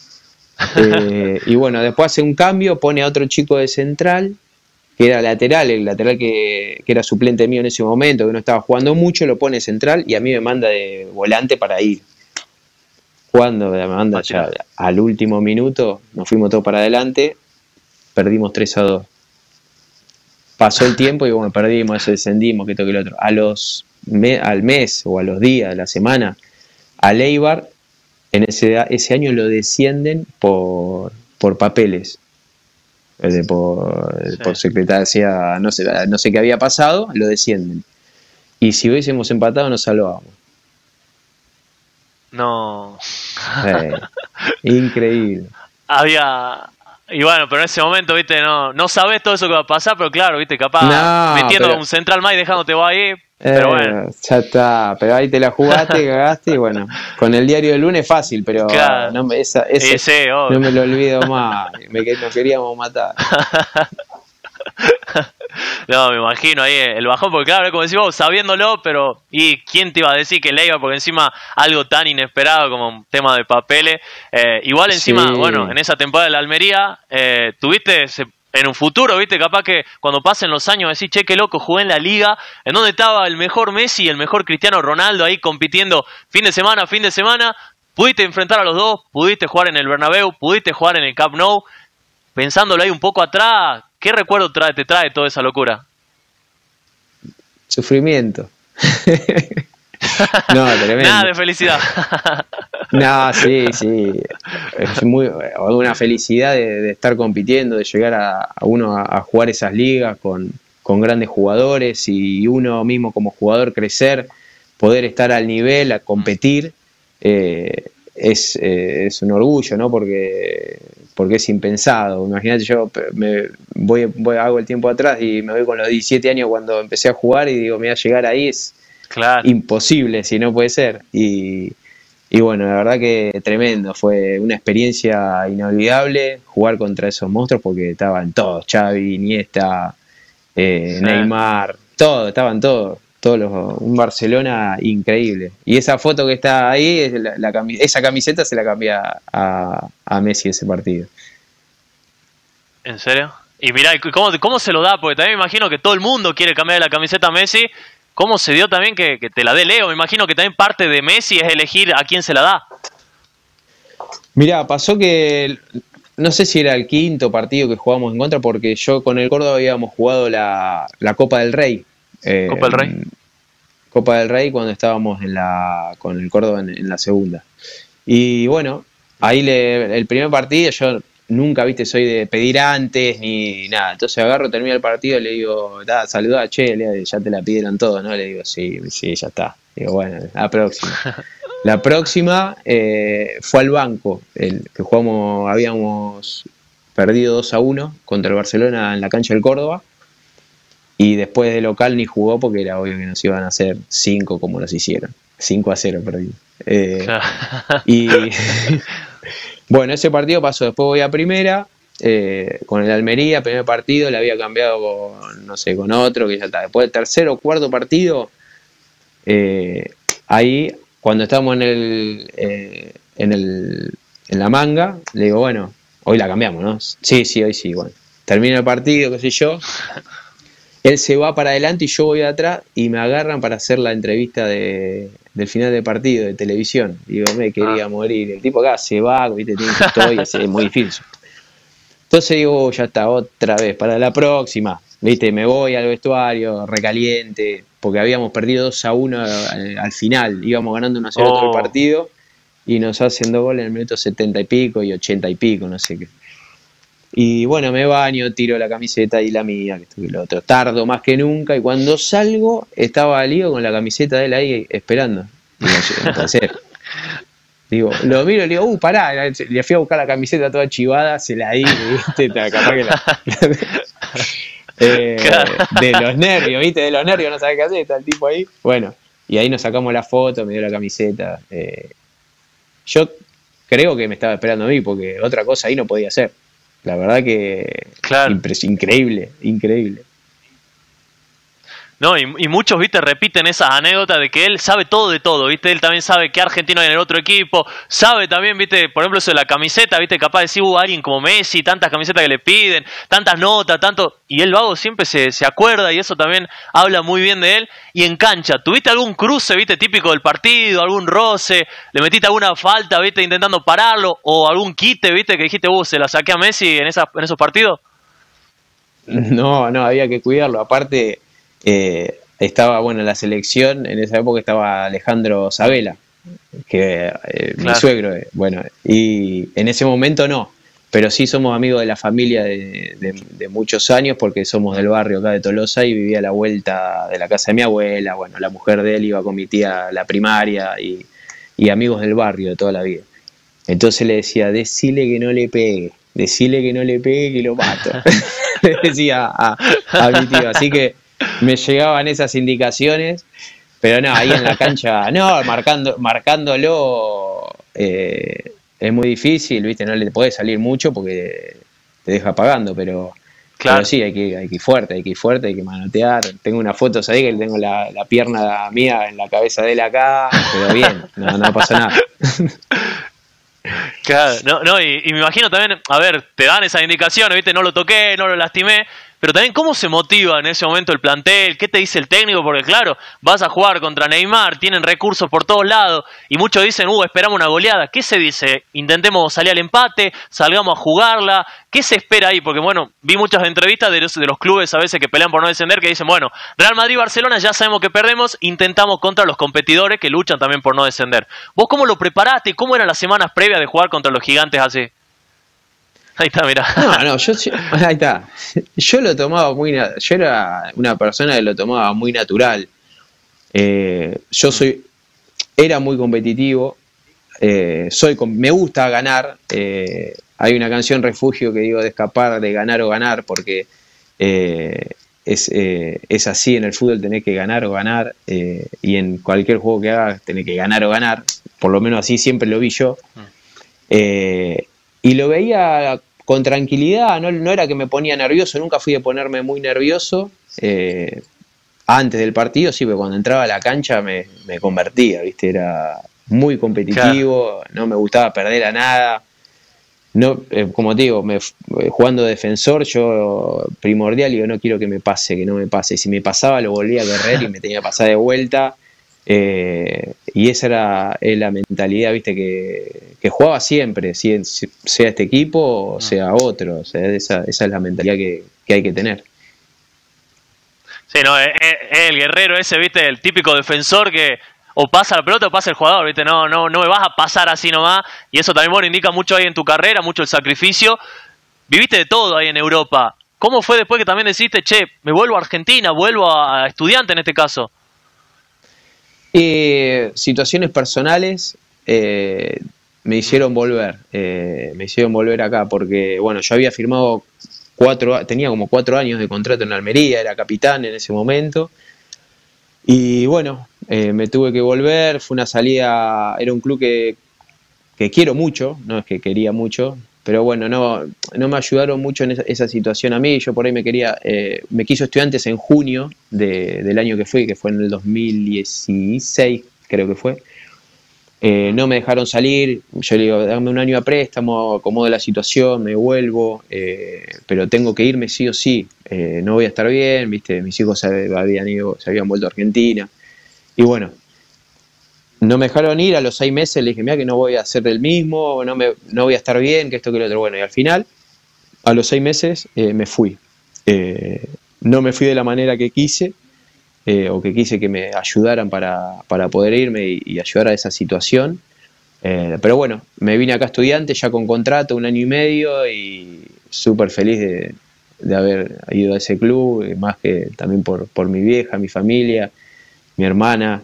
Y bueno, después hace un cambio, pone a otro chico de central, que era lateral, el lateral que era suplente mío en ese momento, que no estaba jugando mucho, lo pone central y a mí me manda de volante para ir. Cuando me manda ya al último minuto, nos fuimos todos para adelante, perdimos 3-2. Pasó el tiempo y bueno, perdimos, eso descendimos, que esto que lo otro. Al mes o a los días, a la semana, a Eibar, en ese año lo descienden por papeles. Por secretaría, no sé qué había pasado, lo descienden. Y si hubiésemos empatado, nos salvábamos. No. Increíble. Y bueno, pero en ese momento, viste, no sabes todo eso que va a pasar, pero claro, viste, capaz metiendo a un central más y dejándote vos ahí, Pero bueno. Ya está, pero ahí te la jugaste, cagaste y bueno, con el diario del lunes fácil, pero Claro. no me, Sí, obvio. no me lo olvido más, nos queríamos matar. No, me imagino ahí el bajón, porque claro, como decís vos, sabiéndolo, pero ¿y quién te iba a decir que le iba? Porque encima algo tan inesperado como un tema de papeles. Igual encima, Sí. bueno, en esa temporada de la Almería, tuviste en un futuro, viste, capaz que cuando pasen los años decís, che, qué loco, jugué en la Liga, en donde estaba el mejor Messi y el mejor Cristiano Ronaldo ahí compitiendo fin de semana, pudiste enfrentar a los dos, pudiste jugar en el Bernabéu, pudiste jugar en el Camp Nou. Pensándolo ahí un poco atrás, ¿qué recuerdo te trae toda esa locura? Sufrimiento. No, tremendo. Nada de felicidad. No, sí. Es una felicidad de estar compitiendo, de llegar a uno a jugar esas ligas con grandes jugadores y uno mismo como jugador crecer, poder estar al nivel, a competir, es un orgullo, ¿no? Porque es impensado. Imagínate, yo hago el tiempo atrás y me voy con los 17 años cuando empecé a jugar y digo, me voy a llegar ahí, es claro. Imposible, si no puede ser. Y bueno, la verdad que tremendo, fue una experiencia inolvidable jugar contra esos monstruos porque estaban todos, Xavi, Iniesta, Sí. Neymar, estaban todos, un Barcelona increíble. Y esa foto que está ahí, esa camiseta se la cambia a Messi ese partido. ¿En serio? Y mirá, ¿cómo se lo da? Porque también me imagino que todo el mundo quiere cambiar la camiseta a Messi. ¿Cómo se dio también que te la dé Leo? Me imagino que también parte de Messi es elegir a quién se la da. Mirá, pasó que no sé si era el quinto partido que jugamos en contra, porque yo con el Córdoba habíamos jugado la Copa del Rey. ¿Copa del Rey? Copa del Rey cuando estábamos con el Córdoba en la segunda. Y bueno, ahí el primer partido yo nunca, soy de pedir antes ni nada. Entonces termino el partido y le digo, saludá, che, ya te la pidieron todos, ¿no? Le digo, sí, ya está. Digo, bueno, la próxima. La próxima fue al banco, que habíamos perdido 2-1 contra el Barcelona en la cancha del Córdoba. Y después de local ni jugó porque era obvio que nos iban a hacer 5 como nos hicieron. 5-0 perdí. Y bueno, ese partido pasó. Después voy a primera, con el Almería, primer partido, le había cambiado con otro, que ya está. Después del tercer o cuarto partido, ahí, cuando estábamos en la manga, le digo, bueno, hoy la cambiamos, ¿no? Sí, hoy sí, bueno. Termina el partido, qué sé yo. Él se va para adelante y yo voy atrás y me agarran para hacer la entrevista del final del partido de televisión. Digo, me quería morir. El tipo acá se va, tiene que estoy, es muy difícil. Entonces digo, ya está, otra vez, para la próxima. Me voy al vestuario, recaliente, porque habíamos perdido 2-1 al final. Íbamos ganando 1-0 todo el partido y nos hacen 2 goles en el minuto 70 y pico y 80 y pico, no sé qué. Y bueno, me baño, tiro la camiseta y la mía, que esto y lo otro. Tardo más que nunca y cuando salgo estaba Lío con la camiseta de él ahí esperando. Digo, no puede ser. Digo, lo miro y le digo, pará, le fui a buscar la camiseta toda chivada, se la di, capaz que de los nervios, de los nervios no sabés qué hacer, está el tipo ahí. Bueno, y ahí nos sacamos la foto, me dio la camiseta. Yo creo que me estaba esperando a mí, porque otra cosa ahí no podía hacer. La verdad que increíble. No, y muchos, repiten esas anécdotas de que él sabe todo de todo, Él también sabe qué argentino hay en el otro equipo, sabe también, por ejemplo, eso de la camiseta, capaz de decir, alguien como Messi, tantas camisetas que le piden, tantas notas, tanto, y el vago siempre se acuerda y eso también habla muy bien de él. Y en cancha, ¿tuviste algún cruce, típico del partido, algún roce, le metiste alguna falta, intentando pararlo, o algún quite, que dijiste, se la saqué a Messi en esos partidos? No, había que cuidarlo, aparte... estaba en la selección, en esa época estaba Alejandro Sabela, que mi suegro, y en ese momento no, pero sí somos amigos de la familia de muchos años porque somos del barrio acá de Tolosa y vivía a la vuelta de la casa de mi abuela, la mujer de él iba con mi tía a la primaria y amigos del barrio de toda la vida. Entonces le decía, decile que no le pegue, que lo mato. Le decía a mi tío, así que me llegaban esas indicaciones, pero no, ahí en la cancha, no, marcándolo es muy difícil, ¿viste? No le puede salir mucho porque te deja pagando, pero Claro. sí, hay que ir fuerte, hay que manotear. Tengo unas fotos ahí que tengo la pierna mía en la cabeza de él acá, pero bien, no pasa nada. Claro, no, y me imagino también, a ver, te dan esas indicaciones, ¿viste? No lo toqué, no lo lastimé, pero también cómo se motiva en ese momento el plantel, qué te dice el técnico, porque claro, vas a jugar contra Neymar, tienen recursos por todos lados, y muchos dicen, esperamos una goleada. ¿Qué se dice? Intentemos salir al empate, salgamos a jugarla. ¿Qué se espera ahí? Porque bueno, vi muchas entrevistas de los clubes a veces que pelean por no descender, que dicen, bueno, Real Madrid y Barcelona ya sabemos que perdemos, intentamos contra los competidores que luchan también por no descender. ¿Vos cómo lo preparaste? ¿Cómo eran las semanas previas de jugar contra los gigantes así? Ahí está, mirá. No, ahí está. Yo lo tomaba yo era una persona que lo tomaba muy natural. Era muy competitivo, me gusta ganar. Hay una canción Refugio que digo de escapar de ganar o ganar, porque es así, en el fútbol tenés que ganar o ganar, y en cualquier juego que hagas tenés que ganar o ganar, por lo menos así siempre lo vi yo. Y lo veía con tranquilidad, no era que me ponía nervioso, nunca fui de ponerme muy nervioso. Antes del partido, sí, pero cuando entraba a la cancha me convertía, ¿viste? Era muy competitivo, claro. No me gustaba perder a nada. No, como te digo, jugando defensor, yo primordial, digo, no quiero que no me pase. Si me pasaba, lo volvía a correr y me tenía que pasar de vuelta. Y esa era la mentalidad, ¿viste? Que jugaba siempre, sea este equipo o sea otro. O sea, esa es la mentalidad que hay que tener. Sí, no, es el guerrero ese, ¿viste? El típico defensor que o pasa la pelota o pasa el jugador, ¿viste? No me vas a pasar así nomás. Y eso también, bueno, indica mucho ahí en tu carrera, mucho el sacrificio. Viviste de todo ahí en Europa. ¿Cómo fue después que también deciste, che, me vuelvo a Argentina, vuelvo a Estudiante en este caso? Situaciones personales me hicieron volver acá porque, bueno, yo había firmado tenía como 4 años de contrato en Almería, era capitán en ese momento, y bueno, me tuve que volver. Fue una salida, era un club que quiero mucho, no es que quería mucho, pero bueno, no me ayudaron mucho en esa situación a mí. Yo por ahí me quiso Estudiantes en junio del año que fue en el 2016, creo que fue. No me dejaron salir. Yo le digo, dame un año a préstamo, acomodo la situación, me vuelvo, pero tengo que irme sí o sí. No voy a estar bien, ¿viste? Mis hijos se habían vuelto a Argentina. Y bueno, no me dejaron ir. A los 6 meses le dije, mira que no voy a ser el mismo, no voy a estar bien, que esto, que lo otro. Bueno, y al final, a los 6 meses me fui. No me fui de la manera que quise, o que quise que me ayudaran para poder irme y ayudar a esa situación. Pero bueno, me vine acá Estudiante ya con contrato, 1 año y medio, y súper feliz de haber ido a ese club, más que también por mi vieja, mi familia, mi hermana,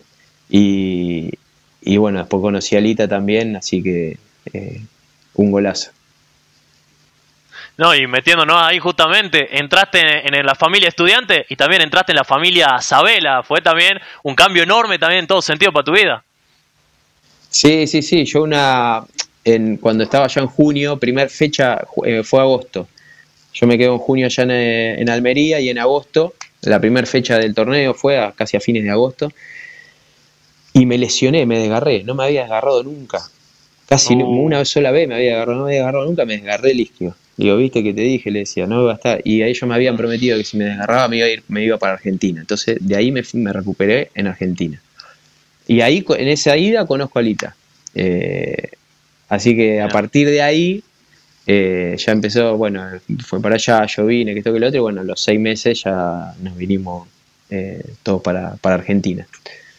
y bueno, después conocí a Lita también, así que un golazo. No, y metiéndonos ahí justamente, entraste en la familia Estudiante y también entraste en la familia Sabela. Fue también un cambio enorme también en todo sentido para tu vida. Sí. Yo cuando estaba ya en junio, primer fecha fue agosto. Yo me quedo en junio allá en Almería, y en agosto, la primera fecha del torneo fue casi a fines de agosto. Y me lesioné, me desgarré, no me había desgarrado nunca. Casi una sola vez me había agarrado, no me había agarrado nunca, me desgarré el isquio. Digo, viste que te dije, le decía, no iba a estar. Y a ellos me habían prometido que si me desgarraba me iba para Argentina. Entonces de ahí me recuperé en Argentina. Y ahí, en esa ida, conozco a Lita. Así que a partir de ahí ya empezó, bueno, fue para allá, yo vine, que esto que lo otro, y bueno, a los 6 meses ya nos vinimos todos para Argentina.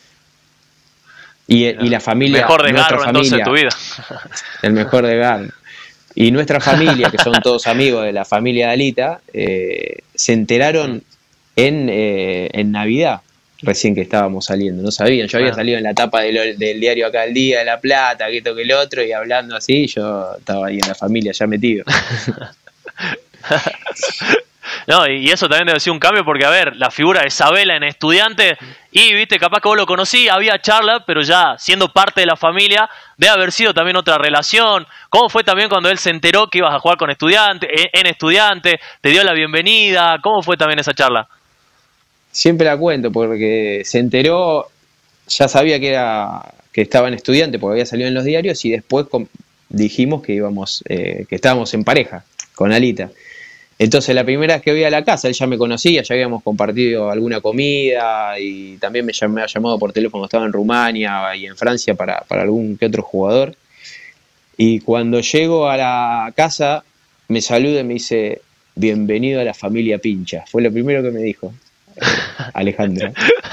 Y la familia, mejor desgarro entonces de tu vida. El mejor desgarro. Y nuestra familia, que son todos amigos de la familia de Alita, se enteraron en Navidad, recién que estábamos saliendo. No sabían, yo había salido en la tapa del diario Acá al Día de La Plata, que esto que el otro, y hablando así, yo estaba ahí en la familia ya metido. No, y eso también debe ser un cambio porque, a ver, la figura de Sabela en Estudiante, y viste, capaz que vos lo conocí, había charla, pero ya siendo parte de la familia, debe haber sido también otra relación. ¿Cómo fue también cuando él se enteró que ibas a jugar con Estudiante, en Estudiante? ¿Te dio la bienvenida? ¿Cómo fue también esa charla? Siempre la cuento porque se enteró, ya sabía que estaba en Estudiante porque había salido en los diarios y después dijimos que que estábamos en pareja con Alita. Entonces la primera vez que voy a la casa, él ya me conocía, ya habíamos compartido alguna comida y también me ha llamado por teléfono, estaba en Rumania y en Francia para algún que otro jugador. Y cuando llego a la casa, me saluda y me dice, bienvenido a la familia Pincha. Fue lo primero que me dijo Alejandro.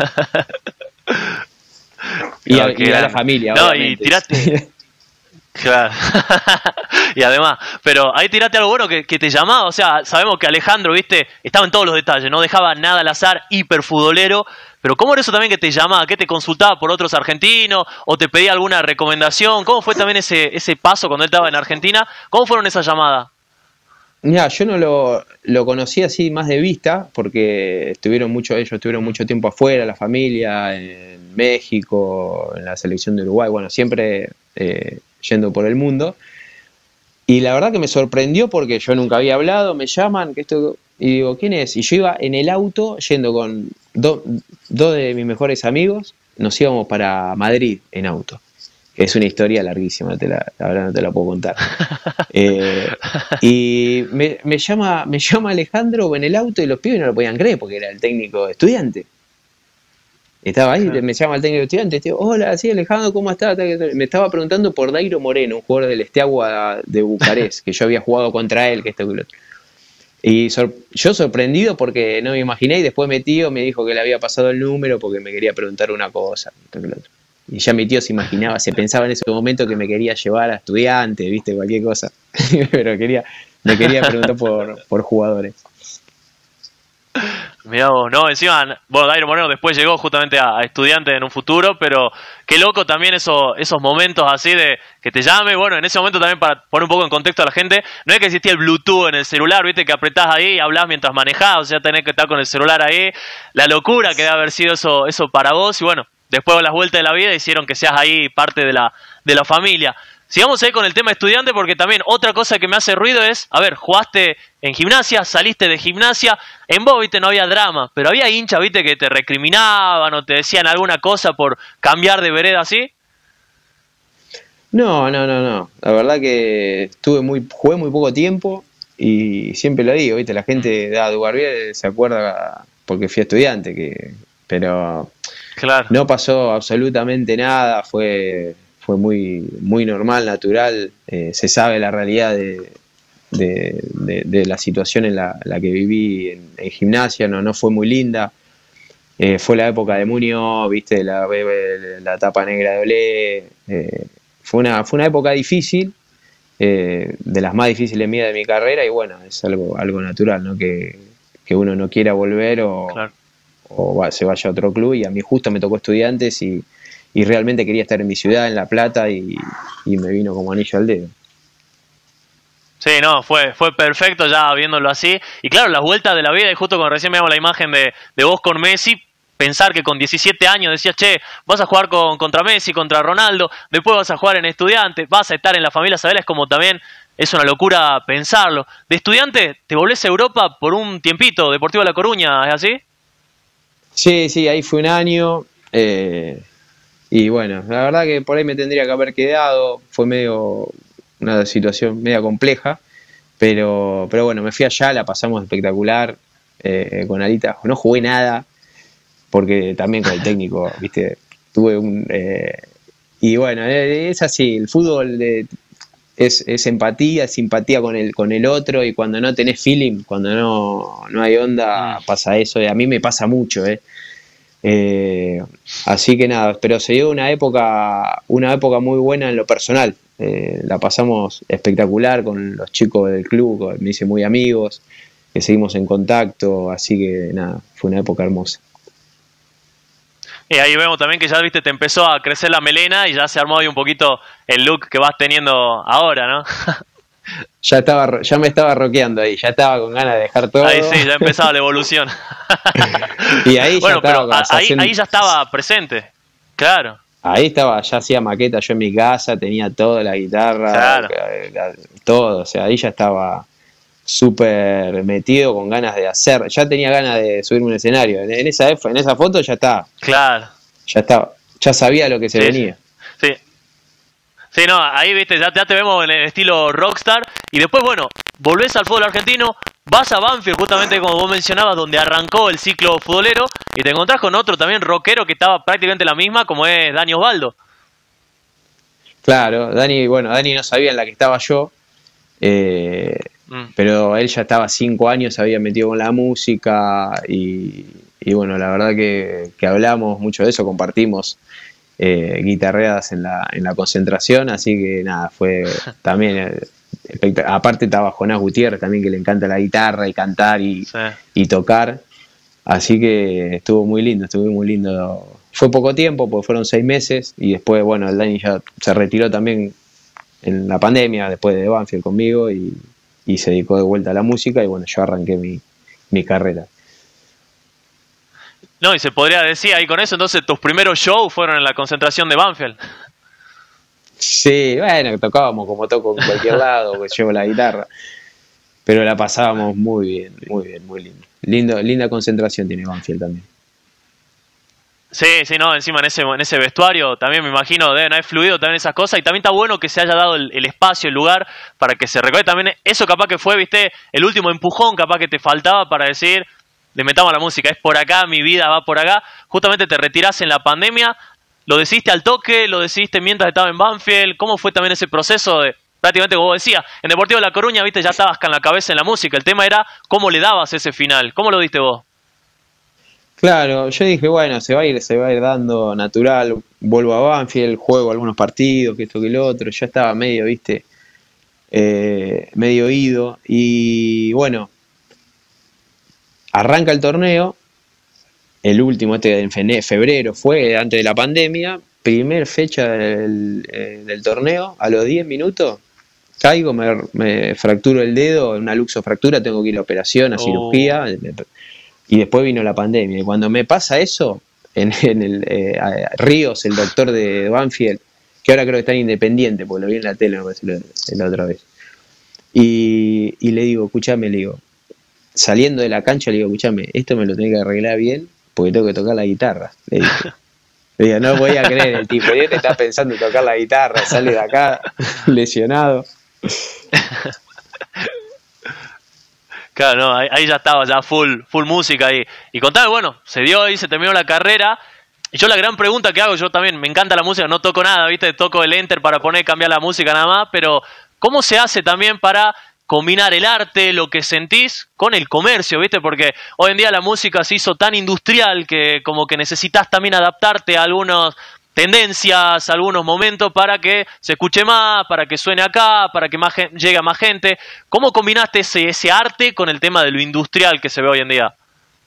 Y, No, y a la familia, no, obviamente. y tiraste. Claro. Y además, pero ahí tiraste algo bueno que te llamaba, o sea, sabemos que Alejandro, viste, estaba en todos los detalles, no dejaba nada al azar, hiper futbolero, pero ¿cómo era eso también que te llamaba? ¿Qué te consultaba por otros argentinos? ¿O te pedía alguna recomendación? ¿Cómo fue también ese paso cuando él estaba en Argentina? ¿Cómo fueron esas llamadas? Mira, yo no lo conocí así más de vista, porque ellos estuvieron mucho tiempo afuera, la familia, en México, en la selección de Uruguay, bueno, siempre yendo por el mundo. Y la verdad que me sorprendió porque yo nunca había hablado, me llaman, y digo, ¿quién es? Y yo iba en el auto yendo con dos de mis mejores amigos, nos íbamos para Madrid en auto. Es una historia larguísima, la verdad no te la puedo contar. Y me llama Alejandro en el auto y los pibes no lo podían creer porque era el técnico de Estudiante. Estaba ahí, me llama el técnico de Estudiante, digo, hola, sí, Alejandro, ¿cómo estás? Me estaba preguntando por Dairo Moreno, un jugador del Steaua de Bucarest, que yo había jugado contra él, que y yo sorprendido porque no me imaginé, y después mi tío me dijo que le había pasado el número porque me quería preguntar una cosa. Y ya mi tío se imaginaba, se pensaba en ese momento que me quería llevar a Estudiante, viste, cualquier cosa. Pero me quería preguntar por jugadores. Mirá vos, ¿no? Encima, bueno, Dairo Moreno después llegó justamente a Estudiante en un futuro, pero qué loco también esos momentos así de que te llame. Bueno, en ese momento también para poner un poco en contexto a la gente, no es que existía el Bluetooth en el celular, viste, que apretás ahí y hablás mientras manejás, o sea, tenés que estar con el celular ahí. La locura que debe haber sido eso para vos, y bueno, después las vueltas de la vida hicieron que seas ahí parte de la familia. Sigamos ahí con el tema Estudiante porque también otra cosa que me hace ruido es, a ver, jugaste en Gimnasia, saliste de Gimnasia, en vos, viste, no había drama, pero había hinchas, viste, que te recriminaban o te decían alguna cosa por cambiar de vereda así. No. La verdad que jugué muy poco tiempo y siempre lo digo, viste, la gente de Dubarbier se acuerda porque fui Estudiante, pero Claro. no pasó absolutamente nada, fue muy normal, natural, se sabe la realidad de la situación en la que viví en Gimnasia, no fue muy linda. Fue la época de Muñoz, viste, la etapa negra de Olé. Fue una época difícil, de las más difíciles mías de mi carrera, y bueno, es algo natural, ¿no? Que uno no quiera volver Claro. se vaya a otro club, y a mí justo me tocó Estudiantes y realmente quería estar en mi ciudad, en La Plata, y me vino como anillo al dedo. Sí, no, fue perfecto ya viéndolo así. Y claro, las vueltas de la vida, y justo cuando recién veíamos la imagen de vos con Messi, pensar que con 17 años decías, che, vas a jugar contra Messi, contra Ronaldo, después vas a jugar en Estudiante, vas a estar en la familia Sabela, es como también, es una locura pensarlo. De Estudiante, te volvés a Europa por un tiempito, Deportivo La Coruña, ¿es así? Sí, ahí fue un año, y bueno, la verdad que por ahí me tendría que haber quedado, fue una situación media compleja, pero bueno, me fui allá, la pasamos espectacular, con Alita, no jugué nada, porque también con el técnico, viste, y bueno, es así, el fútbol es empatía, es simpatía con el otro, y cuando no tenés feeling, cuando no hay onda, pasa eso, y a mí me pasa mucho, así que nada, pero se dio una época muy buena en lo personal. La pasamos espectacular con los chicos del club, me hice muy amigos, que seguimos en contacto, así que nada, fue una época hermosa. Y ahí vemos también que ya, viste, te empezó a crecer la melena y ya se armó ahí un poquito el look que vas teniendo ahora, ¿no? ya me estaba rockeando ahí, ya estaba con ganas de dejar todo. Ahí sí, ya empezaba la evolución. Y ahí bueno, ya estaba, pero ahí ya estaba presente, claro. Ahí estaba, ya hacía maqueta yo en mi casa, tenía toda la guitarra, Claro. todo, o sea, ahí ya estaba súper metido con ganas de hacer, ya tenía ganas de subirme a un escenario. En esa foto Claro. ya sabía lo que se venía. Sí. Sí, no, ahí viste, ya te vemos en el estilo rockstar. Y después, bueno, volvés al fútbol argentino, vas a Banfield, justamente como vos mencionabas, donde arrancó el ciclo futbolero, y te encontrás con otro también rockero que estaba prácticamente la misma, como es Dani Osvaldo. Claro, Dani no sabía en la que estaba yo, pero él ya estaba 5 años, se había metido con la música y bueno, la verdad que hablamos mucho de eso, compartimos guitarreadas en la concentración, así que nada, fue también aparte estaba Jonás Gutiérrez también, que le encanta la guitarra y cantar y tocar, así que estuvo muy lindo. Fue poco tiempo, porque fueron 6 meses, y después, bueno, el Dani ya se retiró también en la pandemia, después de Banfield conmigo, y se dedicó de vuelta a la música, y bueno, yo arranqué mi carrera. No, y se podría decir ahí con eso, entonces tus primeros shows fueron en la concentración de Banfield. Sí, bueno, tocábamos como toco en cualquier lado, pues llevo la guitarra, pero la pasábamos muy lindo. Linda concentración tiene Banfield también. Sí, no, encima en ese vestuario también me imagino deben haber fluido también esas cosas, y también está bueno que se haya dado el espacio, el lugar para que se recuerde también eso. Capaz que fue, viste, el último empujón capaz que te faltaba para decir, le metamos a la música, es por acá, mi vida va por acá. Justamente te retirás en la pandemia, lo decidiste al toque, lo decidiste mientras estaba en Banfield. ¿Cómo fue también ese proceso de, prácticamente como vos decías, en Deportivo La Coruña, viste, ya estabas con la cabeza en la música, el tema era cómo le dabas ese final? ¿Cómo lo diste vos? Claro, yo dije, bueno, se va a ir dando natural, vuelvo a Banfield, juego algunos partidos, que esto que lo otro, ya estaba medio, viste, medio ido, y bueno, arranca el torneo, el último en febrero fue, antes de la pandemia, primer fecha del torneo, a los 10 minutos, caigo, me fracturo el dedo, una luxofractura, tengo que ir a operación, a cirugía. Y después vino la pandemia. Y cuando me pasa eso, en Ríos, el doctor de Banfield, que ahora creo que está en Independiente, porque lo vi en la tele, me parece, la otra vez. Y le digo, escuchame, saliendo de la cancha, le digo, escuchame, esto me lo tenés que arreglar bien, porque tengo que tocar la guitarra. Le dije. Le digo, no voy a creer el tipo, él está pensando en tocar la guitarra, sale de acá lesionado. Claro, no, ahí ya estaba, ya full música ahí. Y contame, bueno, se dio ahí, se terminó la carrera. Y yo la gran pregunta que hago, yo también, me encanta la música, no toco nada, ¿viste? Toco el enter para cambiar la música nada más, pero ¿cómo se hace también para combinar el arte, lo que sentís, con el comercio, ¿viste? Porque hoy en día la música se hizo tan industrial que como que necesitas también adaptarte a algunos tendencias, algunos momentos para que se escuche más, para que suene acá, para que llegue a más gente. ¿Cómo combinaste ese arte con el tema de lo industrial que se ve hoy en día?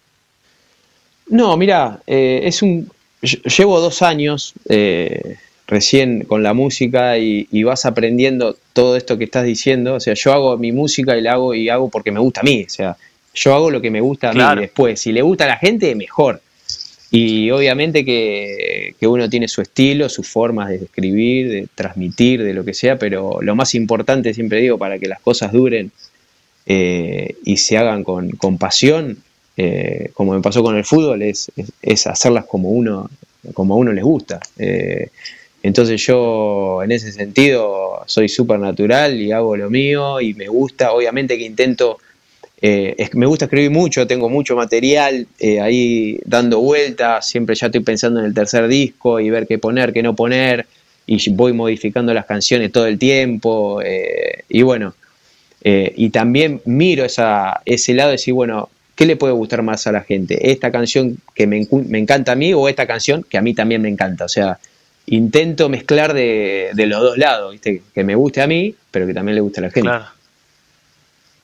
No, mirá, llevo 2 años recién con la música y vas aprendiendo todo esto que estás diciendo. O sea, yo hago mi música y hago porque me gusta a mí. O sea, yo hago lo que me gusta a mí. Después, si le gusta a la gente, mejor. Y obviamente que uno tiene su estilo, sus formas de escribir, de transmitir, de lo que sea, pero lo más importante, siempre digo, para que las cosas duren y se hagan con pasión, como me pasó con el fútbol, es hacerlas como a uno les gusta. Entonces yo en ese sentido soy súper natural y hago lo mío y me gusta, obviamente que intento... me gusta escribir mucho, tengo mucho material ahí dando vueltas, siempre ya estoy pensando en el tercer disco y ver qué poner, qué no poner, y voy modificando las canciones todo el tiempo, y bueno, y también miro ese lado de decir, bueno, ¿qué le puede gustar más a la gente? ¿Esta canción que me encanta a mí o esta canción que a mí también me encanta? O sea, intento mezclar de los dos lados, ¿viste? Que me guste a mí, pero que también le guste a la gente. Claro.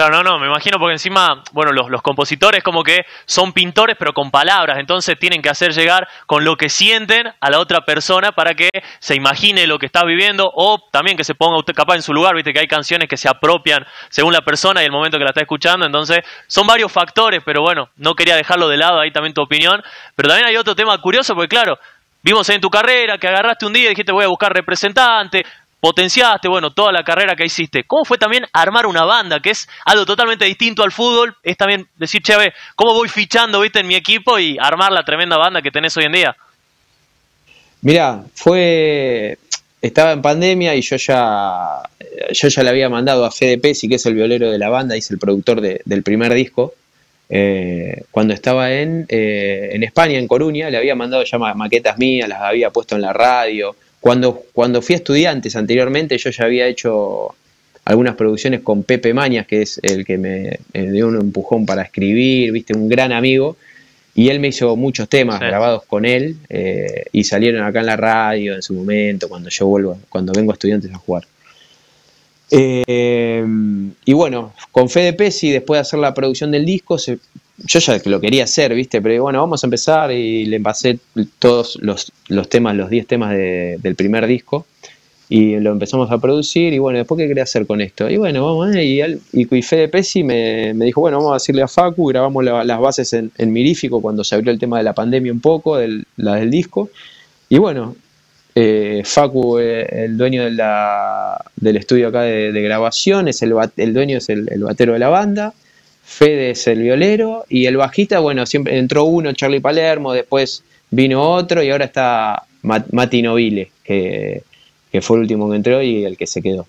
Claro, no, me imagino porque encima, bueno, los compositores como que son pintores pero con palabras, entonces tienen que hacer llegar con lo que sienten a la otra persona para que se imagine lo que está viviendo o también que se ponga usted capaz en su lugar, viste que hay canciones que se apropian según la persona y el momento que la está escuchando, entonces son varios factores, pero bueno, no quería dejarlo de lado, ahí también tu opinión, pero también hay otro tema curioso porque claro, vimos en tu carrera que agarraste un día y dijiste voy a buscar representante, potenciaste, bueno, toda la carrera que hiciste. ¿Cómo fue también armar una banda, que es algo totalmente distinto al fútbol? Es también decir, che, a ver, ¿cómo voy fichando, viste, en mi equipo y armar la tremenda banda que tenés hoy en día? Mirá, estaba en pandemia y yo ya le había mandado a Fede Pesci, que es el violero de la banda, y es el productor del primer disco. Cuando estaba en España, en Coruña, le había mandado ya maquetas mías, las había puesto en la radio. Cuando fui a Estudiantes anteriormente, yo ya había hecho algunas producciones con Pepe Mañas, que es el que me dio un empujón para escribir, viste, un gran amigo, y él me hizo muchos temas grabados con él, y salieron acá en la radio en su momento, cuando vengo a Estudiantes a jugar. Y bueno, con Fede Pesci, después de hacer la producción del disco, yo ya lo quería hacer, ¿viste? Pero bueno, vamos a empezar y le pasé todos los temas, los 10 temas del primer disco y lo empezamos a producir y bueno, después ¿qué quería hacer con esto? Y bueno, vamos, y Fede Pesci me dijo, bueno, vamos a decirle a Facu, grabamos las bases en Mirífico cuando se abrió el tema de la pandemia un poco, la del disco, y bueno, Facu, el dueño del estudio acá de grabación, el dueño es el batero de la banda, Fede es el violero y el bajista, bueno, siempre entró uno, Charlie Palermo, después vino otro y ahora está Mati Nobile, que fue el último que entró y el que se quedó.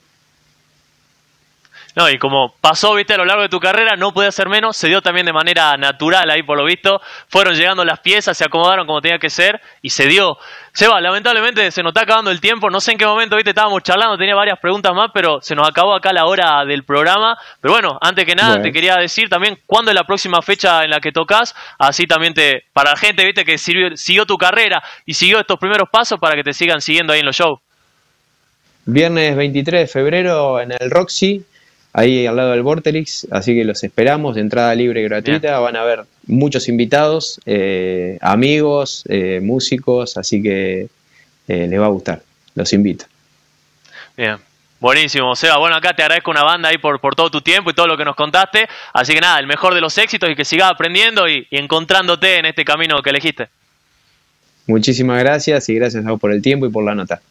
No, y como pasó, viste, a lo largo de tu carrera, no podía ser menos, se dio también de manera natural ahí por lo visto, fueron llegando las piezas, se acomodaron como tenía que ser y se dio. Seba, lamentablemente se nos está acabando el tiempo, no sé en qué momento, viste, estábamos charlando, tenía varias preguntas más, pero se nos acabó acá la hora del programa. Pero bueno, antes que nada te quería decir también cuándo es la próxima fecha en la que tocas, así también para la gente, viste, que siguió tu carrera y siguió estos primeros pasos para que te sigan siguiendo ahí en los shows. Viernes 23 de febrero en el Roxy, ahí al lado del Vorterix, así que los esperamos, de entrada libre y gratuita. Bien. Van a haber muchos invitados, amigos, músicos, así que les va a gustar, los invito. Bien, buenísimo, Seba. Bueno, acá te agradezco una banda ahí por todo tu tiempo y todo lo que nos contaste, así que nada, el mejor de los éxitos y que sigas aprendiendo y encontrándote en este camino que elegiste. Muchísimas gracias y gracias a vos por el tiempo y por la nota.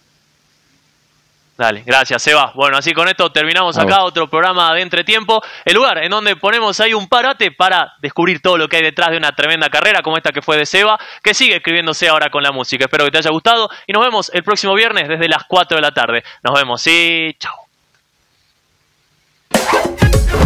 Dale, gracias, Seba. Bueno, así con esto terminamos acá otro programa de Entretiempo, el lugar en donde ponemos ahí un parate para descubrir todo lo que hay detrás de una tremenda carrera como esta que fue de Seba, que sigue escribiéndose ahora con la música. Espero que te haya gustado y nos vemos el próximo viernes desde las 4 de la tarde. Nos vemos, sí, chao.